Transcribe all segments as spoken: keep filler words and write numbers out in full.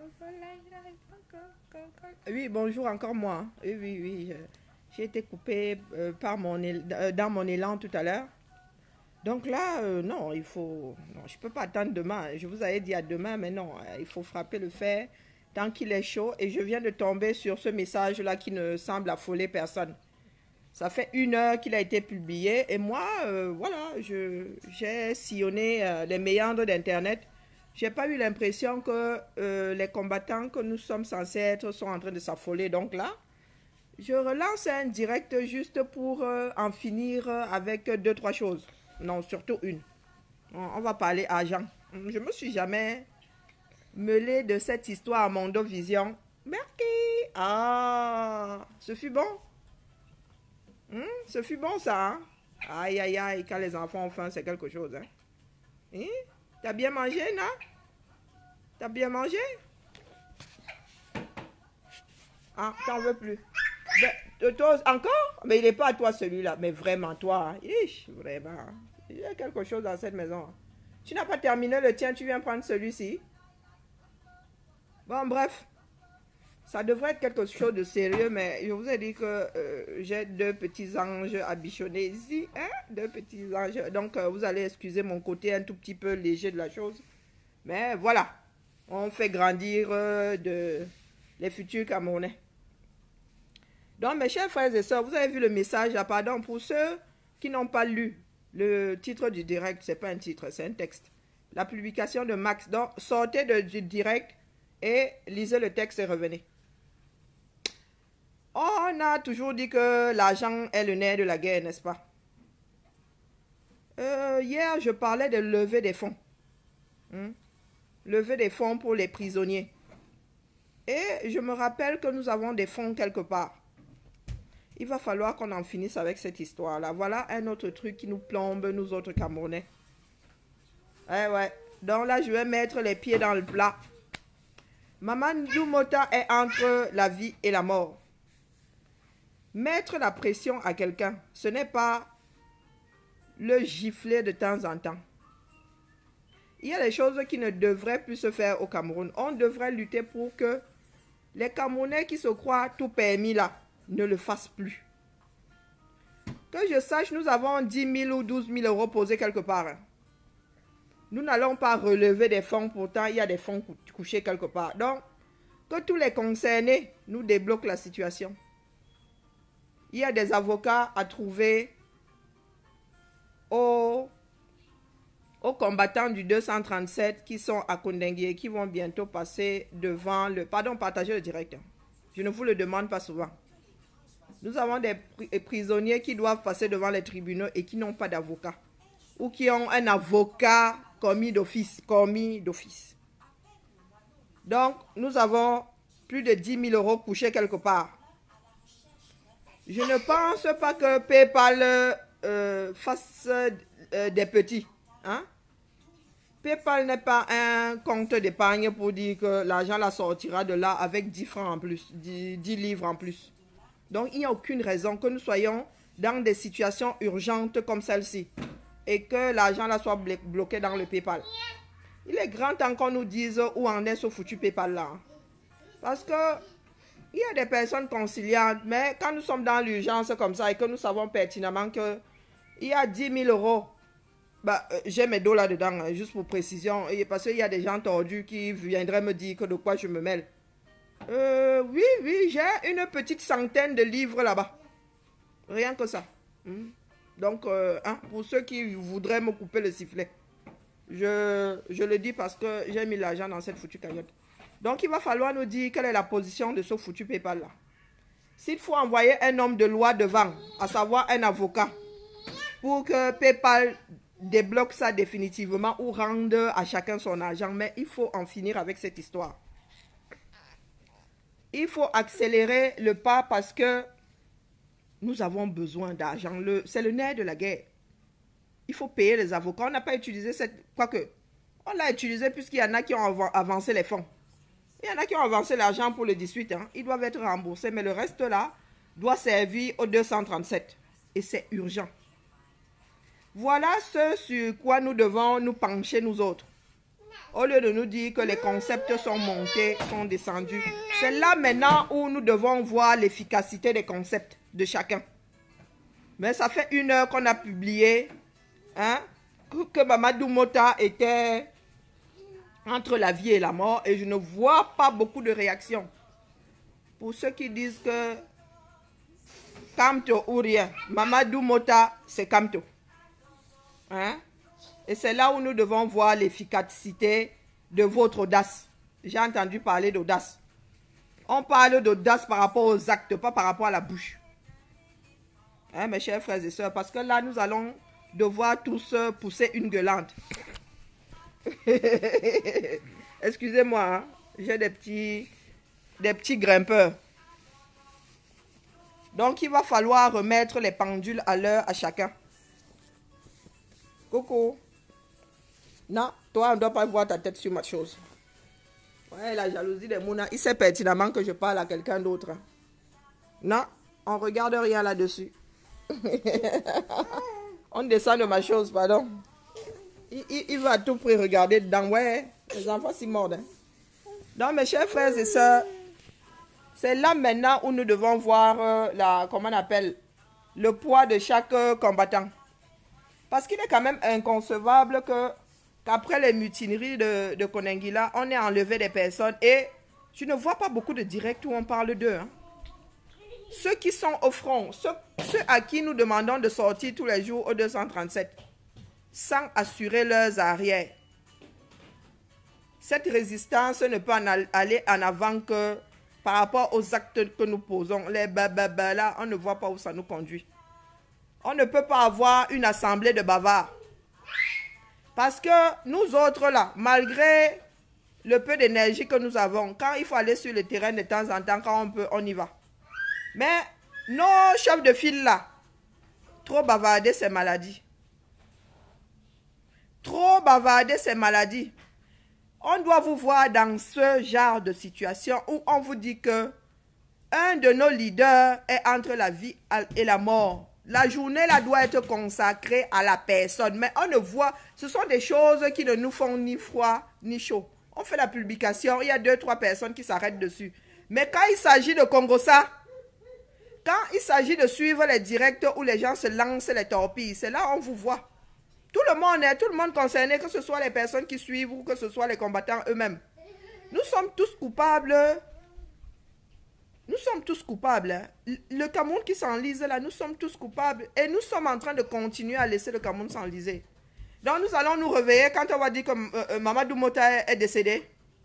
Oui, bonjour encore moi. Oui, oui, oui. J'ai été coupée euh, par mon él- euh, dans mon élan tout à l'heure. Donc là, euh, non, il faut... Non, je ne peux pas attendre demain. Je vous avais dit à demain, mais non, euh, il faut frapper le fer tant qu'il est chaud. Et je viens de tomber sur ce message-là qui ne semble affoler personne. Ça fait une heure qu'il a été publié. Et moi, euh, voilà, je, j'ai sillonné euh, les méandres d'Internet. Je n'ai pas eu l'impression que euh, les combattants que nous sommes censés être sont en train de s'affoler. Donc là, je relance un direct juste pour euh, en finir avec deux, trois choses. Non, surtout une. On, on va parler argent. Je ne me suis jamais mêlé de cette histoire à Mondo Vision. Merci. Ah, ce fut bon. Hum, ce fut bon ça. Hein? Aïe, aïe, aïe, quand les enfants ont faim, c'est quelque chose. Hein? Hein? T'as bien mangé, non? T'as bien mangé? Ah, t'en veux plus. Ben, toi, encore? Mais il n'est pas à toi celui-là. Mais vraiment, toi. Ich, vraiment. Il y a quelque chose dans cette maison. Tu n'as pas terminé le tien, tu viens prendre celui-ci. Bon, bref. Ça devrait être quelque chose de sérieux, mais je vous ai dit que euh, j'ai deux petits anges à bichonner ici. Hein? Deux petits anges. Donc, euh, vous allez excuser mon côté un tout petit peu léger de la chose. Mais voilà. On fait grandir euh, de, les futurs Camerounais. Donc, mes chers frères et sœurs, vous avez vu le message là, pardon, pour ceux qui n'ont pas lu le titre du direct, c'est pas un titre, c'est un texte. La publication de Max. Donc, sortez de, du direct et lisez le texte et revenez. On a toujours dit que l'argent est le nerf de la guerre, n'est-ce pas? Euh, hier, je parlais de lever des fonds. Hmm? Lever des fonds pour les prisonniers. Et je me rappelle que nous avons des fonds quelque part. Il va falloir qu'on en finisse avec cette histoire-là. Voilà un autre truc qui nous plombe, nous autres Camerounais. Ouais, ouais. Donc là, je vais mettre les pieds dans le plat. Mamadou Mota est entre la vie et la mort. Mettre la pression à quelqu'un, ce n'est pas le gifler de temps en temps. Il y a des choses qui ne devraient plus se faire au Cameroun. On devrait lutter pour que les Camerounais qui se croient tout permis là, ne le fassent plus. Que je sache, nous avons dix mille ou douze mille euros posés quelque part. Nous n'allons pas relever des fonds, pourtant il y a des fonds couchés quelque part. Donc, que tous les concernés nous débloquent la situation. Il y a des avocats à trouver aux, aux combattants du deux cent trente-sept qui sont à Kondengue et qui vont bientôt passer devant le... Pardon, partagez le direct. Je ne vous le demande pas souvent. Nous avons des prisonniers qui doivent passer devant les tribunaux et qui n'ont pas d'avocat. Ou qui ont un avocat commis d'office. Commis d'office. Donc, nous avons plus de dix mille euros couchés quelque part. Je ne pense pas que PayPal euh, fasse euh, des petits. Hein? PayPal n'est pas un compte d'épargne pour dire que l'argent la sortira de là avec dix francs en plus, dix, dix livres en plus. Donc, il n'y a aucune raison que nous soyons dans des situations urgentes comme celle-ci et que l'argent là soit bloqué dans le PayPal. Il est grand temps qu'on nous dise où en est ce foutu PayPal là. Parce que il y a des personnes conciliantes, mais quand nous sommes dans l'urgence comme ça et que nous savons pertinemment qu'il y a dix mille euros, bah, euh, j'ai mes dos là-dedans, hein, juste pour précision, et parce qu'il y a des gens tordus qui viendraient me dire que de quoi je me mêle. Euh, oui, oui, j'ai une petite centaine de livres là-bas. Rien que ça. Hmm. Donc, euh, hein, pour ceux qui voudraient me couper le sifflet, je, je le dis parce que j'ai mis l'argent dans cette foutue cagnotte. Donc, il va falloir nous dire quelle est la position de ce foutu PayPal-là. S'il faut envoyer un homme de loi devant, à savoir un avocat, pour que PayPal débloque ça définitivement ou rende à chacun son argent, mais il faut en finir avec cette histoire. Il faut accélérer le pas parce que nous avons besoin d'argent. C'est le nerf de la guerre. Il faut payer les avocats. On n'a pas utilisé cette... Quoique, on l'a utilisé puisqu'il y en a qui ont avancé les fonds. Il y en a qui ont avancé l'argent pour le dix-huit. Hein. Ils doivent être remboursés. Mais le reste là doit servir au deux cent trente-sept. Et c'est urgent. Voilà ce sur quoi nous devons nous pencher nous autres. Au lieu de nous dire que les concepts sont montés, sont descendus. C'est là maintenant où nous devons voir l'efficacité des concepts de chacun. Mais ça fait une heure qu'on a publié hein, que, que Mamadou Mota était entre la vie et la mort et je ne vois pas beaucoup de réactions. Pour ceux qui disent que Kamto ou rien, Mamadou Mota, c'est Kamto. Hein? Et c'est là où nous devons voir l'efficacité de votre audace. J'ai entendu parler d'audace. On parle d'audace par rapport aux actes, pas par rapport à la bouche. Hein, mes chers frères et sœurs, parce que là, nous allons devoir tous pousser une gueulante. Excusez-moi, hein? J'ai des petits, des petits grimpeurs. Donc, il va falloir remettre les pendules à l'heure à chacun. Coucou. Non, toi, on ne doit pas voir ta tête sur ma chose. Ouais, la jalousie des Mouna, il sait pertinemment que je parle à quelqu'un d'autre. Non, on ne regarde rien là-dessus. On descend de ma chose, pardon. Il, il, il va à tout prix regarder dedans. Ouais, les enfants s'y mordent. Hein. Donc, mes chers frères et sœurs, c'est là maintenant où nous devons voir euh, la, comment on appelle, le poids de chaque euh, combattant. Parce qu'il est quand même inconcevable que qu'après les mutineries de, de Koningila, on ait enlevé des personnes et je ne vois pas beaucoup de directs où on parle d'eux. Hein. Ceux qui sont au front, ceux, ceux à qui nous demandons de sortir tous les jours au deux cent trente-sept, sans assurer leurs arrières. Cette résistance ne peut en aller en avant que par rapport aux actes que nous posons. Les bababa là, on ne voit pas où ça nous conduit. On ne peut pas avoir une assemblée de bavards. Parce que nous autres là, malgré le peu d'énergie que nous avons, quand il faut aller sur le terrain de temps en temps, quand on peut, on y va. Mais nos chefs de file là, trop bavarder ces maladies. Trop bavarder ces maladies. On doit vous voir dans ce genre de situation où on vous dit que un de nos leaders est entre la vie et la mort. La journée là doit être consacrée à la personne. Mais on ne voit, ce sont des choses qui ne nous font ni froid ni chaud. On fait la publication, il y a deux, trois personnes qui s'arrêtent dessus. Mais quand il s'agit de Congossa, quand il s'agit de suivre les directs où les gens se lancent les torpilles, c'est là où on vous voit. Tout le monde est, tout le monde concerné, que ce soit les personnes qui suivent ou que ce soit les combattants eux-mêmes. Nous sommes tous coupables. Nous sommes tous coupables. Le Cameroun qui s'enlise là, nous sommes tous coupables. Et nous sommes en train de continuer à laisser le Cameroun s'enliser. Donc nous allons nous réveiller quand on va dire que euh, euh, Mamadou Mota est, est décédé.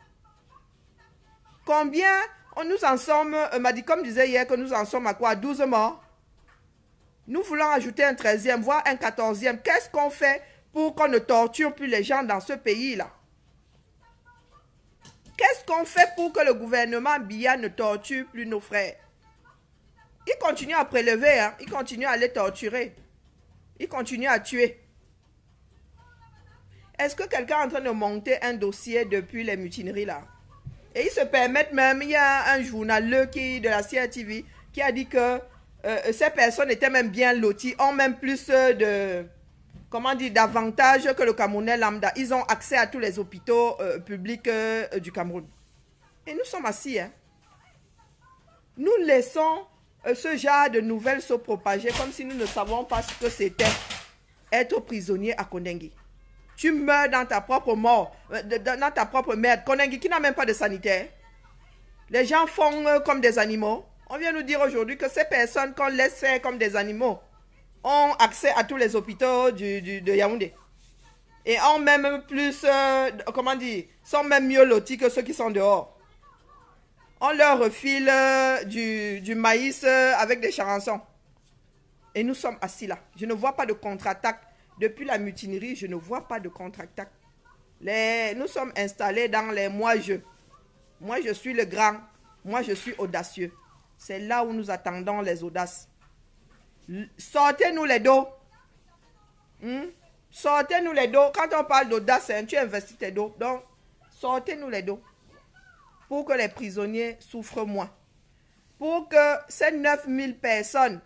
Combien on nous en sommes, euh, Madicom disait hier que nous en sommes à quoi? douze morts. Nous voulons ajouter un treizième, voire un quatorzième. Qu'est-ce qu'on fait pour qu'on ne torture plus les gens dans ce pays-là? Qu'est-ce qu'on fait pour que le gouvernement Biya ne torture plus nos frères? Il continue à prélever, hein? Il continue à les torturer. Il continue à tuer. Est-ce que quelqu'un est en train de monter un dossier depuis les mutineries là? Et ils se permettent même, il y a un journaleux qui, de la C R T V qui a dit que Euh, ces personnes étaient même bien loties, ont même plus de, comment dire, d'avantages que le Camerounais lambda. Ils ont accès à tous les hôpitaux euh, publics euh, du Cameroun. Et nous sommes assis. Hein. Nous laissons euh, ce genre de nouvelles se propager comme si nous ne savons pas ce que c'était être prisonnier à Kondengi. Tu meurs dans ta propre mort, euh, dans ta propre merde. Kondengi qui n'a même pas de sanitaire. Les gens font euh, comme des animaux. On vient nous dire aujourd'hui que ces personnes qu'on laisse faire comme des animaux ont accès à tous les hôpitaux du, du, de Yaoundé. Et ont même plus, euh, comment dire, sont même mieux lotis que ceux qui sont dehors. On leur refile euh, du, du maïs euh, avec des charançons. Et nous sommes assis là. Je ne vois pas de contre-attaque. Depuis la mutinerie, je ne vois pas de contre-attaque. Les, nous sommes installés dans les moi-je. Moi, je suis le grand. Moi, je suis audacieux. C'est là où nous attendons les audaces. Sortez-nous les dos. Hmm? Sortez-nous les dos. Quand on parle d'audace, hein, tu investis tes dos. Donc, sortez-nous les dos. Pour que les prisonniers souffrent moins. Pour que ces neuf mille personnes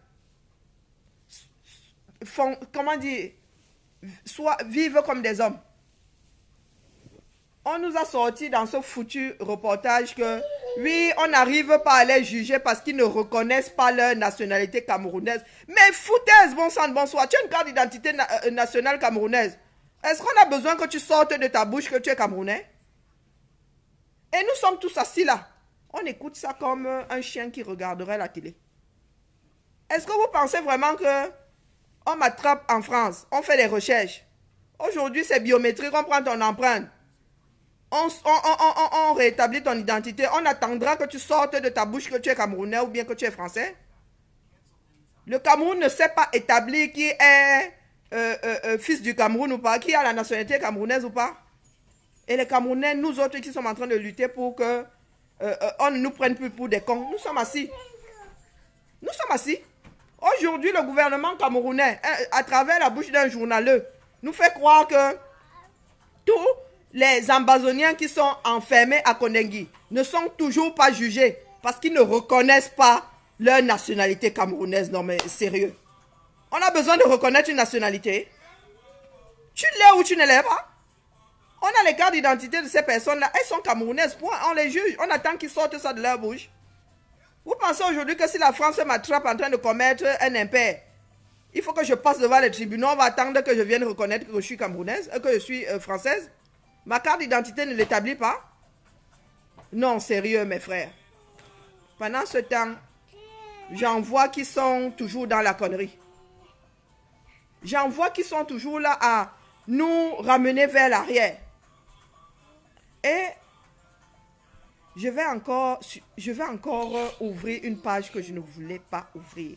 font, comment dire, soient, vivent comme des hommes. On nous a sorti dans ce foutu reportage que, oui, on n'arrive pas à les juger parce qu'ils ne reconnaissent pas leur nationalité camerounaise. Mais foutaise, bon sang de bonsoir, tu as une carte d'identité na euh, nationale camerounaise. Est-ce qu'on a besoin que tu sortes de ta bouche que tu es camerounais? Et nous sommes tous assis là. On écoute ça comme un chien qui regarderait la télé. Est-ce que vous pensez vraiment que on m'attrape en France, on fait des recherches? Aujourd'hui, c'est biométrique, on prend ton empreinte. On, on, on, on, on rétablit ton identité. On attendra que tu sortes de ta bouche que tu es camerounais ou bien que tu es français. Le Cameroun ne sait pas établir qui est euh, euh, euh, fils du Cameroun ou pas, qui a la nationalité camerounaise ou pas. Et les Camerounais, nous autres qui sommes en train de lutter pour que euh, euh, on ne nous prenne plus pour des cons, nous sommes assis. Nous sommes assis. Aujourd'hui, le gouvernement camerounais, à travers la bouche d'un journaleux, nous fait croire que tous les Ambazoniens qui sont enfermés à Kondengi ne sont toujours pas jugés parce qu'ils ne reconnaissent pas leur nationalité camerounaise. Non mais sérieux. On a besoin de reconnaître une nationalité. Tu l'es ou tu ne l'es pas. On a les cartes d'identité de ces personnes-là. Elles sont camerounaises. Point. On les juge. On attend qu'ils sortent ça de leur bouche. Vous pensez aujourd'hui que si la France m'attrape en train de commettre un impair, il faut que je passe devant les tribunaux, on va attendre que je vienne reconnaître que je suis camerounaise, que je suis euh, française? Ma carte d'identité ne l'établit pas? Non, sérieux, mes frères. Pendant ce temps, j'en vois qui sont toujours dans la connerie. J'en vois qui sont toujours là à nous ramener vers l'arrière. Et je vais encore, je vais encore ouvrir une page que je ne voulais pas ouvrir.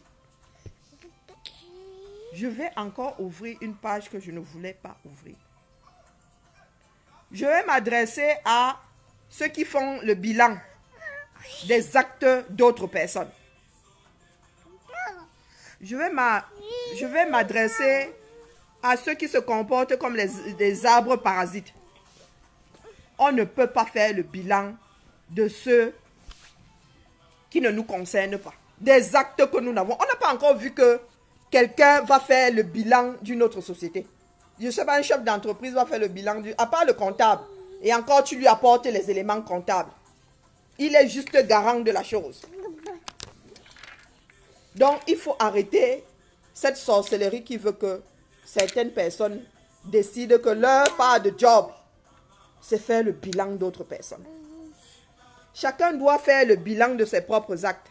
Je vais encore ouvrir une page que je ne voulais pas ouvrir. Je vais m'adresser à ceux qui font le bilan des actes d'autres personnes. Je vais m'adresser à ceux qui se comportent comme les, des arbres parasites. On ne peut pas faire le bilan de ceux qui ne nous concernent pas. Des actes que nous n'avons. On n'a pas encore vu que quelqu'un va faire le bilan d'une autre société. Je ne sais pas, un chef d'entreprise va faire le bilan, du, à part le comptable. Et encore, tu lui apportes les éléments comptables. Il est juste garant de la chose. Donc, il faut arrêter cette sorcellerie qui veut que certaines personnes décident que leur part de job, c'est faire le bilan d'autres personnes. Chacun doit faire le bilan de ses propres actes.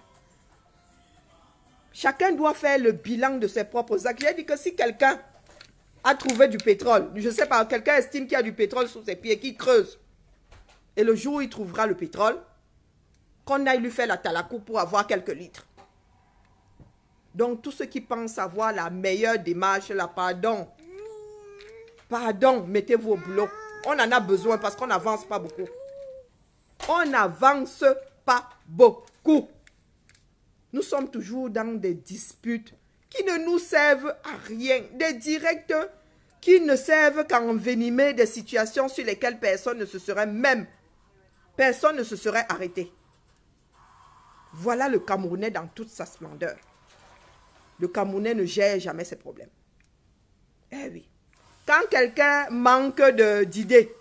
Chacun doit faire le bilan de ses propres actes. J'ai dit que si quelqu'un a trouvé du pétrole, je ne sais pas, quelqu'un estime qu'il y a du pétrole sous ses pieds, qu'il creuse, et le jour où il trouvera le pétrole, qu'on aille lui faire la talakou pour avoir quelques litres. Donc, tous ceux qui pensent avoir la meilleure démarche, là, pardon, pardon, mettez-vous au boulot. On en a besoin parce qu'on n'avance pas beaucoup. On n'avance pas beaucoup. Nous sommes toujours dans des disputes qui ne nous servent à rien. Des directs qui ne servent qu'à envenimer des situations sur lesquelles personne ne se serait même, personne ne se serait arrêté. Voilà le Camerounais dans toute sa splendeur. Le Camerounais ne gère jamais ses problèmes. Eh oui. Quand quelqu'un manque d'idées,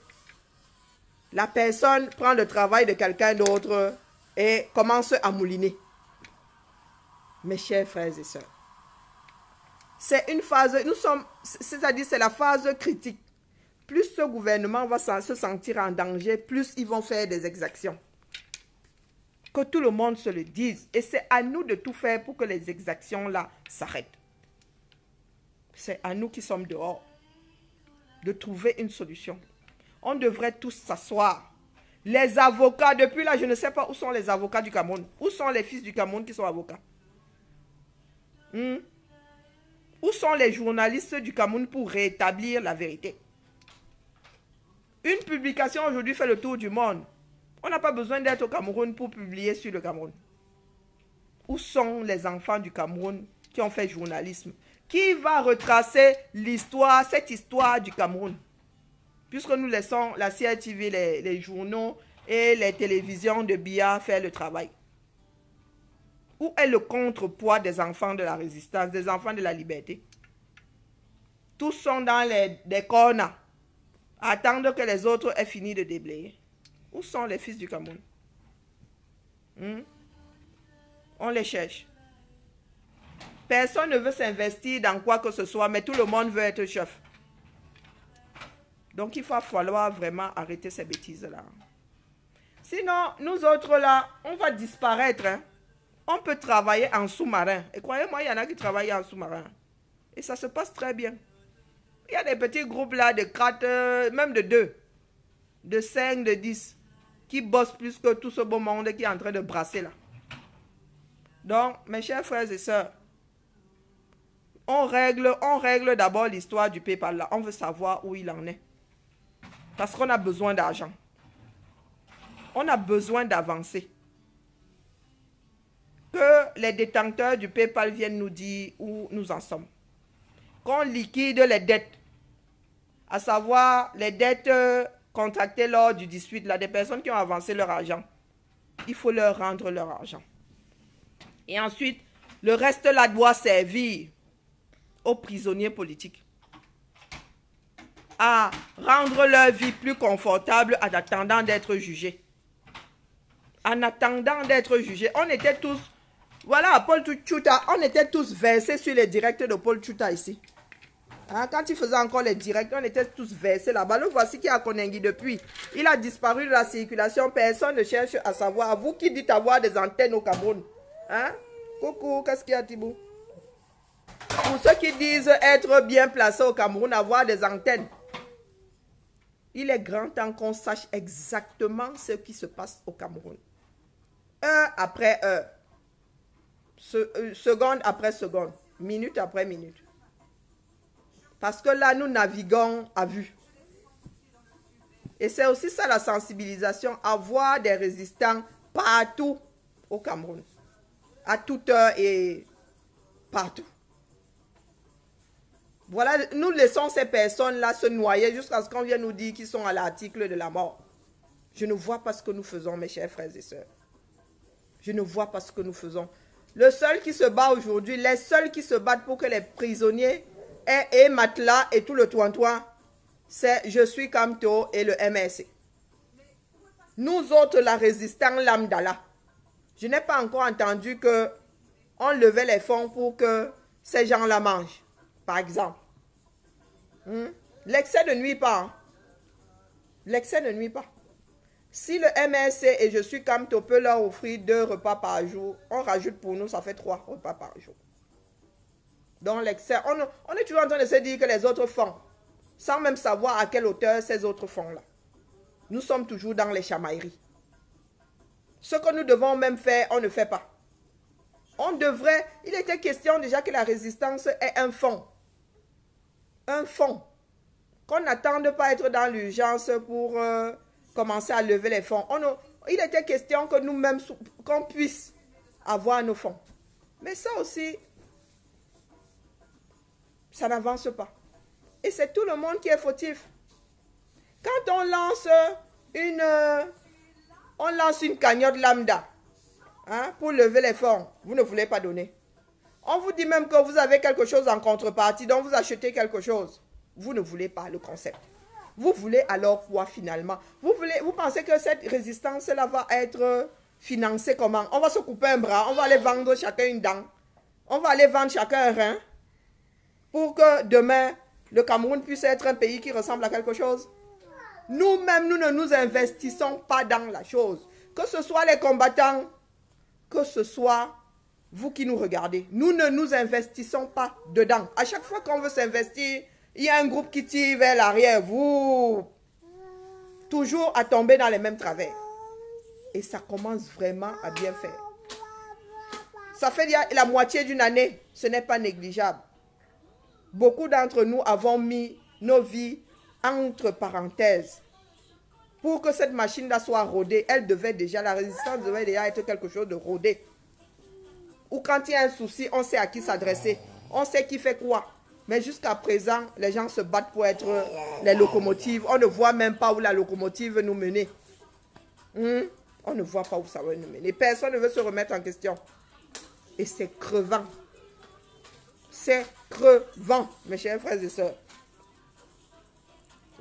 la personne prend le travail de quelqu'un d'autre et commence à mouliner. Mes chers frères et sœurs, c'est une phase, nous sommes, c'est-à-dire c'est la phase critique. Plus ce gouvernement va se sentir en danger, plus ils vont faire des exactions. Que tout le monde se le dise. Et c'est à nous de tout faire pour que les exactions-là s'arrêtent. C'est à nous qui sommes dehors de trouver une solution. On devrait tous s'asseoir. Les avocats, depuis là, je ne sais pas où sont les avocats du Cameroun. Où sont les fils du Cameroun qui sont avocats? Hmm? Où sont les journalistes du Cameroun pour rétablir la vérité? Une publication aujourd'hui fait le tour du monde. On n'a pas besoin d'être au Cameroun pour publier sur le Cameroun. Où sont les enfants du Cameroun qui ont fait journalisme? Qui va retracer l'histoire, cette histoire du Cameroun? Puisque nous laissons la C R T V, les, les journaux et les télévisions de Biya faire le travail. Où est le contrepoids des enfants de la résistance, des enfants de la liberté? Tous sont dans les des corners Attendre que les autres aient fini de déblayer. Où sont les fils du Cameroun? Hmm? On les cherche. Personne ne veut s'investir dans quoi que ce soit, mais tout le monde veut être chef. Donc il va falloir vraiment arrêter ces bêtises-là. Sinon, nous autres là, on va disparaître. Hein? On peut travailler en sous-marin. Et croyez-moi, il y en a qui travaillent en sous-marin. Et ça se passe très bien. Il y a des petits groupes là, de quatre, même de deux, de cinq, de dix, qui bossent plus que tout ce beau monde qui est en train de brasser là. Donc, mes chers frères et sœurs, on règle, on règle d'abord l'histoire du PayPal là. On veut savoir où il en est. Parce qu'on a besoin d'argent. On a besoin d'avancer. Que les détenteurs du PayPal viennent nous dire où nous en sommes. Qu'on liquide les dettes. À savoir les dettes contractées lors du dix-huit, là, des personnes qui ont avancé leur argent. Il faut leur rendre leur argent. Et ensuite, le reste là doit servir aux prisonniers politiques. À rendre leur vie plus confortable en attendant d'être jugés. En attendant d'être jugés. On était tous, voilà, Paul Tchouta, on était tous versés sur les directs de Paul Tchouta ici. Hein, quand il faisait encore les directs, on était tous versés là-bas. Le voici qui a Koningui depuis. Il a disparu de la circulation. Personne ne cherche à savoir. Vous qui dites avoir des antennes au Cameroun. Hein? Coucou, qu'est-ce qu'il y a, Thibou? Pour ceux qui disent être bien placés au Cameroun, avoir des antennes. Il est grand temps qu'on sache exactement ce qui se passe au Cameroun. Heure après heure. Se, euh, seconde après seconde. Minute après minute. Parce que là, nous naviguons à vue. Et c'est aussi ça la sensibilisation, avoir des résistants partout au Cameroun. À toute heure et partout. Voilà, nous laissons ces personnes-là se noyer jusqu'à ce qu'on vienne nous dire qu'ils sont à l'article de la mort. Je ne vois pas ce que nous faisons, mes chers frères et sœurs. Je ne vois pas ce que nous faisons. Le seul qui se bat aujourd'hui, les seuls qui se battent pour que les prisonniers Et, et Matelas et tout le toin-toin, c'est Je suis Camto et le M R C. Nous autres, la résistance lambda là, je n'ai pas encore entendu que on levait les fonds pour que ces gens-là mangent, par exemple. Hmm? L'excès ne nuit pas. Hein? L'excès ne nuit pas. Si le M R C et Je suis Camto peut leur offrir deux repas par jour, on rajoute pour nous, ça fait trois repas par jour. Dans l'excès, on, on est toujours en train de se dire que les autres font, sans même savoir à quelle hauteur ces autres font-là. Nous sommes toujours dans les chamailleries. Ce que nous devons même faire, on ne fait pas. On devrait, il était question déjà que la résistance est un fonds. Un fonds. Qu'on n'attende pas être dans l'urgence pour euh, commencer à lever les fonds. On, il était question que nous-mêmes, qu'on puisse avoir nos fonds. Mais ça aussi, ça n'avance pas. Et c'est tout le monde qui est fautif. Quand on lance une, on lance une cagnotte lambda hein, pour lever les fonds, vous ne voulez pas donner. On vous dit même que vous avez quelque chose en contrepartie, donc vous achetez quelque chose. Vous ne voulez pas le concept. Vous voulez alors quoi finalement? Vous, voulez, vous pensez que cette résistance-là va être financée comment? On va se couper un bras, on va aller vendre chacun une dent. On va aller vendre chacun un rein. Pour que demain, le Cameroun puisse être un pays qui ressemble à quelque chose. Nous-mêmes, nous ne nous investissons pas dans la chose. Que ce soit les combattants, que ce soit vous qui nous regardez. Nous ne nous investissons pas dedans. À chaque fois qu'on veut s'investir, il y a un groupe qui tire vers l'arrière. Vous, toujours à tomber dans les mêmes travers. Et ça commence vraiment à bien faire. Ça fait la moitié d'une année. Ce n'est pas négligeable. Beaucoup d'entre nous avons mis nos vies entre parenthèses. Pour que cette machine-là soit rodée, elle devait déjà, la résistance devait déjà être quelque chose de rodé. Ou quand il y a un souci, on sait à qui s'adresser. On sait qui fait quoi. Mais jusqu'à présent, les gens se battent pour être les locomotives. On ne voit même pas où la locomotive veut nous mener. Hmm? On ne voit pas où ça va nous mener. Personne ne veut se remettre en question. Et c'est crevant. C'est crevant, mes chers frères et sœurs.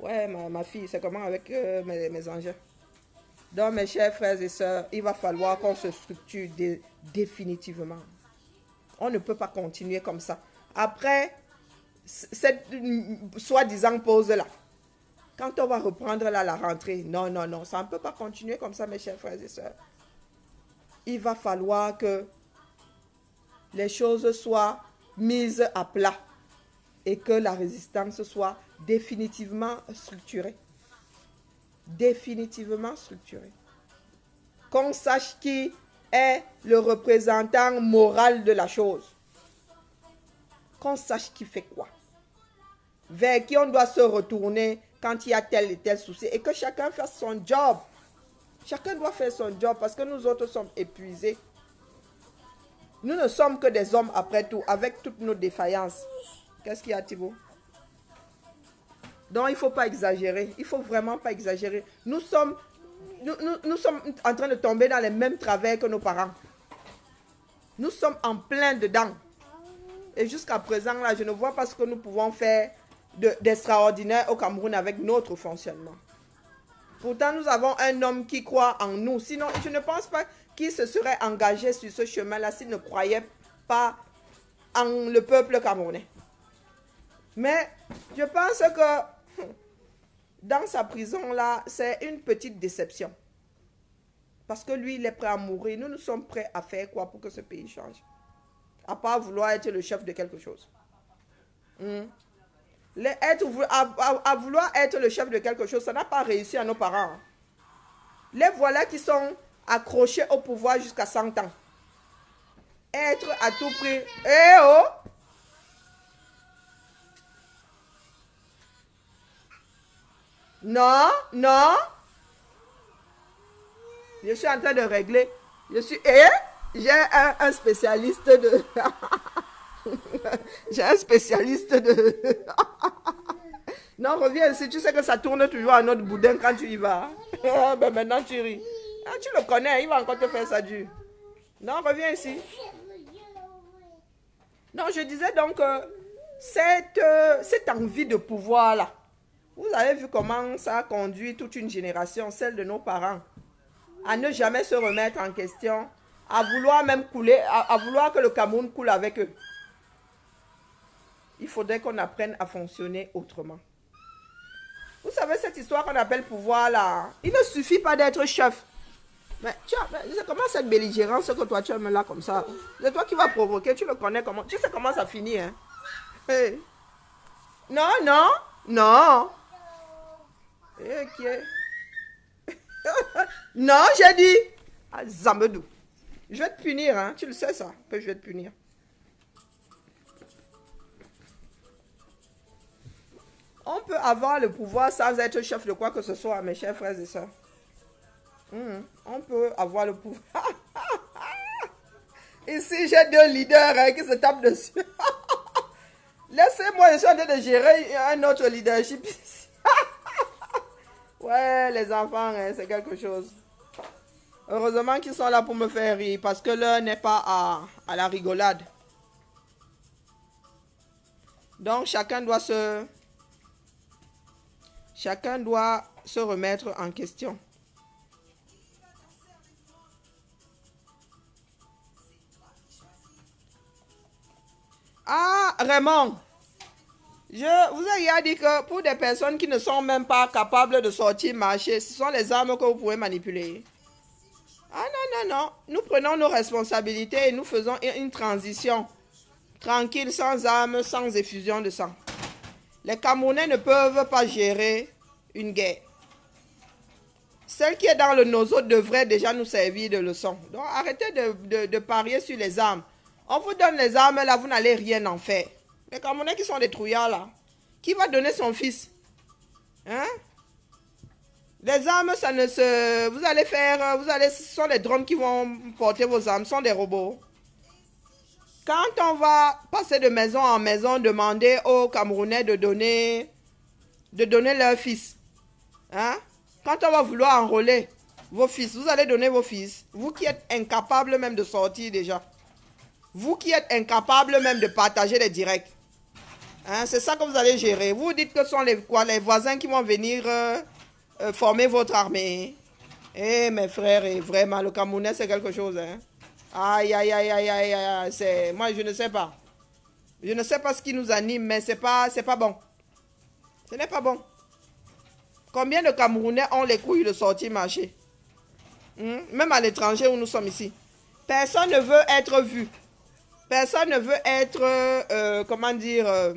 Ouais, ma, ma fille, c'est comment avec euh, mes, mes engins. Donc, mes chers frères et sœurs, il va falloir qu'on se structure dé, définitivement. On ne peut pas continuer comme ça. Après cette soi-disant pause-là, quand on va reprendre là, la rentrée, non, non, non, ça ne peut pas continuer comme ça, mes chers frères et sœurs. Il va falloir que les choses soient mises à plat et que la résistance soit définitivement structurée. Définitivement structurée. Qu'on sache qui est le représentant moral de la chose. Qu'on sache qui fait quoi. Vers qui on doit se retourner quand il y a tel et tel souci. Et que chacun fasse son job. Chacun doit faire son job parce que nous autres sommes épuisés. Nous ne sommes que des hommes après tout, avec toutes nos défaillances. Qu'est-ce qu'il y a, Thibaut? Donc, il ne faut pas exagérer. Il ne faut vraiment pas exagérer. Nous sommes, nous, nous, nous sommes en train de tomber dans les mêmes travers que nos parents. Nous sommes en plein dedans. Et jusqu'à présent, là, je ne vois pas ce que nous pouvons faire d'extraordinaire au Cameroun avec notre fonctionnement. Pourtant, nous avons un homme qui croit en nous. Sinon, je ne pense pas qu'il se serait engagé sur ce chemin-là s'il ne croyait pas en le peuple camerounais. Mais je pense que dans sa prison-là, c'est une petite déception. Parce que lui, il est prêt à mourir. Nous, nous sommes prêts à faire quoi pour que ce pays change? À part vouloir être le chef de quelque chose. Hmm. Les être, à, à, à vouloir être le chef de quelque chose, ça n'a pas réussi à nos parents. Les voilà qui sont accrochés au pouvoir jusqu'à cent ans. Être à tout prix. Eh oh! Non, non. Je suis en train de régler. Je suis... Eh? J'ai un, un spécialiste de... J'ai un spécialiste de... Non, reviens ici. Tu sais que ça tourne toujours à notre boudin quand tu y vas. Ben maintenant, tu ris. Ah, tu le connais. Il va encore te faire ça dur. Non, reviens ici. Non, je disais donc euh, cette, euh, cette envie de pouvoir-là. Vous avez vu comment ça a conduit toute une génération, celle de nos parents, à ne jamais se remettre en question, à vouloir même couler, à, à vouloir que le Cameroun coule avec eux. Il faudrait qu'on apprenne à fonctionner autrement. Vous savez, cette histoire qu'on appelle pouvoir là, il ne suffit pas d'être chef. Mais tu as, mais comment cette belligérance que toi tu aimes là comme ça? C'est toi qui vas provoquer, tu le connais comment? Tu sais comment ça finit, hein? Hey. Non, non, non. Okay. Non, j'ai dit. Ah, Zamedou. Je vais te punir, hein? Tu le sais ça, que je vais te punir. On peut avoir le pouvoir sans être chef de quoi que ce soit, mes chers frères et sœurs. Mmh. On peut avoir le pouvoir. Ici, j'ai deux leaders hein, qui se tapent dessus. Laissez-moi, je suis en train de gérer un autre leadership ici. Ouais, les enfants, hein, c'est quelque chose. Heureusement qu'ils sont là pour me faire rire parce que l'heure n'est pas à, à la rigolade. Donc, chacun doit se... Chacun doit se remettre en question. Ah, Raymond, je vous ai dit que pour des personnes qui ne sont même pas capables de sortir marcher, ce sont les armes que vous pouvez manipuler. Ah non, non, non. Nous prenons nos responsabilités et nous faisons une transition tranquille, sans armes, sans effusion de sang. Les Camerounais ne peuvent pas gérer une guerre. Celle qui est dans le nozo devrait déjà nous servir de leçon. Donc arrêtez de, de, de parier sur les armes. On vous donne les armes là, vous n'allez rien en faire. Les Camerounais qui sont des trouillards là, qui va donner son fils? Hein? Les armes, ça ne se... Vous allez faire... Vous allez... Ce sont les drones qui vont porter vos armes, ce sont des robots. Quand on va passer de maison en maison, demander aux Camerounais de donner, de donner leur fils. Hein? Quand on va vouloir enrôler vos fils, vous allez donner vos fils. Vous qui êtes incapables même de sortir déjà. Vous qui êtes incapables même de partager les directs. Hein, c'est ça que vous allez gérer. Vous dites que ce sont les, quoi, les voisins qui vont venir euh, euh, former votre armée. Eh, mes frères, et vraiment, le Camerounais, c'est quelque chose. Hein. Aïe, aïe, aïe, aïe, aïe, aïe, c'est... Moi, je ne sais pas. Je ne sais pas ce qui nous anime, mais c'est pas, c'est pas bon. Ce n'est pas bon. Combien de Camerounais ont les couilles de sortir marcher? Hum? Même à l'étranger où nous sommes ici. Personne ne veut être vu. Personne ne veut être, euh, comment dire, euh,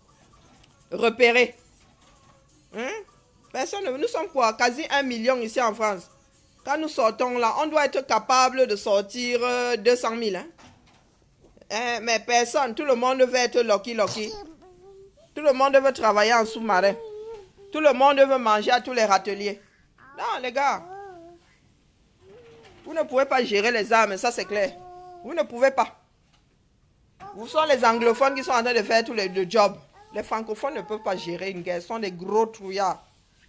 repéré. Hein? Personne ne veut. Nous sommes quoi? Quasi un million ici en France. Quand nous sortons là, on doit être capable de sortir euh, deux cent mille. Hein? Hein? Mais personne, tout le monde veut être lucky lucky. Tout le monde veut travailler en sous-marin. Tout le monde veut manger à tous les râteliers. Non, les gars. Vous ne pouvez pas gérer les armes, ça c'est clair. Vous ne pouvez pas. Vous sont les anglophones qui sont en train de faire tous les le job. Les francophones ne peuvent pas gérer une guerre. Ce sont des gros trouillards.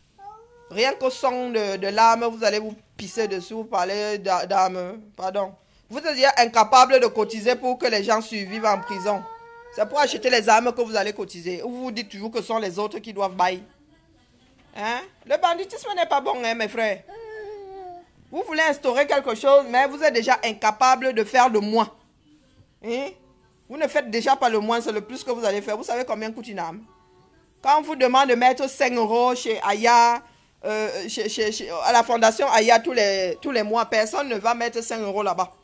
Rien qu'au son de, de l'arme, vous allez vous pisser dessus, vous parlez d'armes. Pardon. Vous êtes incapable de cotiser pour que les gens survivent en prison. C'est pour acheter les armes que vous allez cotiser. Ou vous dites toujours que ce sont les autres qui doivent bailler. Hein? Le banditisme n'est pas bon, hein, mes frères. Vous voulez instaurer quelque chose, mais vous êtes déjà incapable de faire le moins. Hein? Vous ne faites déjà pas le moins, c'est le plus que vous allez faire. Vous savez combien coûte une arme? Quand on vous demande de mettre cinq euros chez Aya, euh, chez, chez, chez, à la fondation Aya tous les, tous les mois, personne ne va mettre cinq euros là-bas.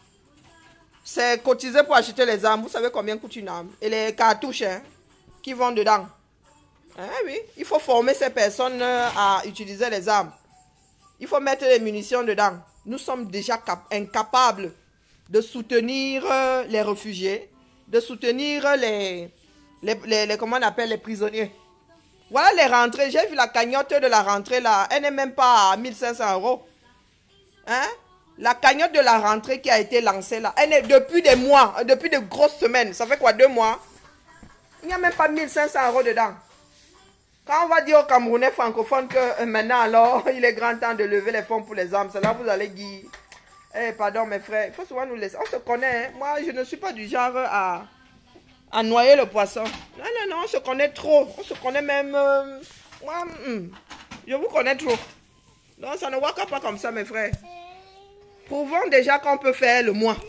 C'est cotiser pour acheter les armes. Vous savez combien coûte une arme? Et les cartouches hein, qui vont dedans. Hein, oui. Il faut former ces personnes à utiliser les armes. Il faut mettre les munitions dedans. Nous sommes déjà incapables de soutenir les réfugiés, de soutenir les, les, les, les, comment on appelle, les prisonniers. Voilà les rentrées. J'ai vu la cagnotte de la rentrée là. Elle n'est même pas à mille cinq cents euros. Hein? La cagnotte de la rentrée qui a été lancée là, elle est depuis des mois, depuis de grosses semaines. Ça fait quoi, deux mois? Il n'y a même pas mille cinq cents euros dedans. Quand on va dire aux Camerounais francophones que euh, maintenant alors, il est grand temps de lever les fonds pour les armes, c'est là vous allez dire, eh pardon mes frères, il faut souvent nous laisser. On se connaît, hein? Moi je ne suis pas du genre à, à noyer le poisson. Non, non, non, on se connaît trop. On se connaît même, euh, moi, mm, je vous connais trop. Non, ça ne va pas comme ça mes frères. Prouvons déjà qu'on peut faire le moins.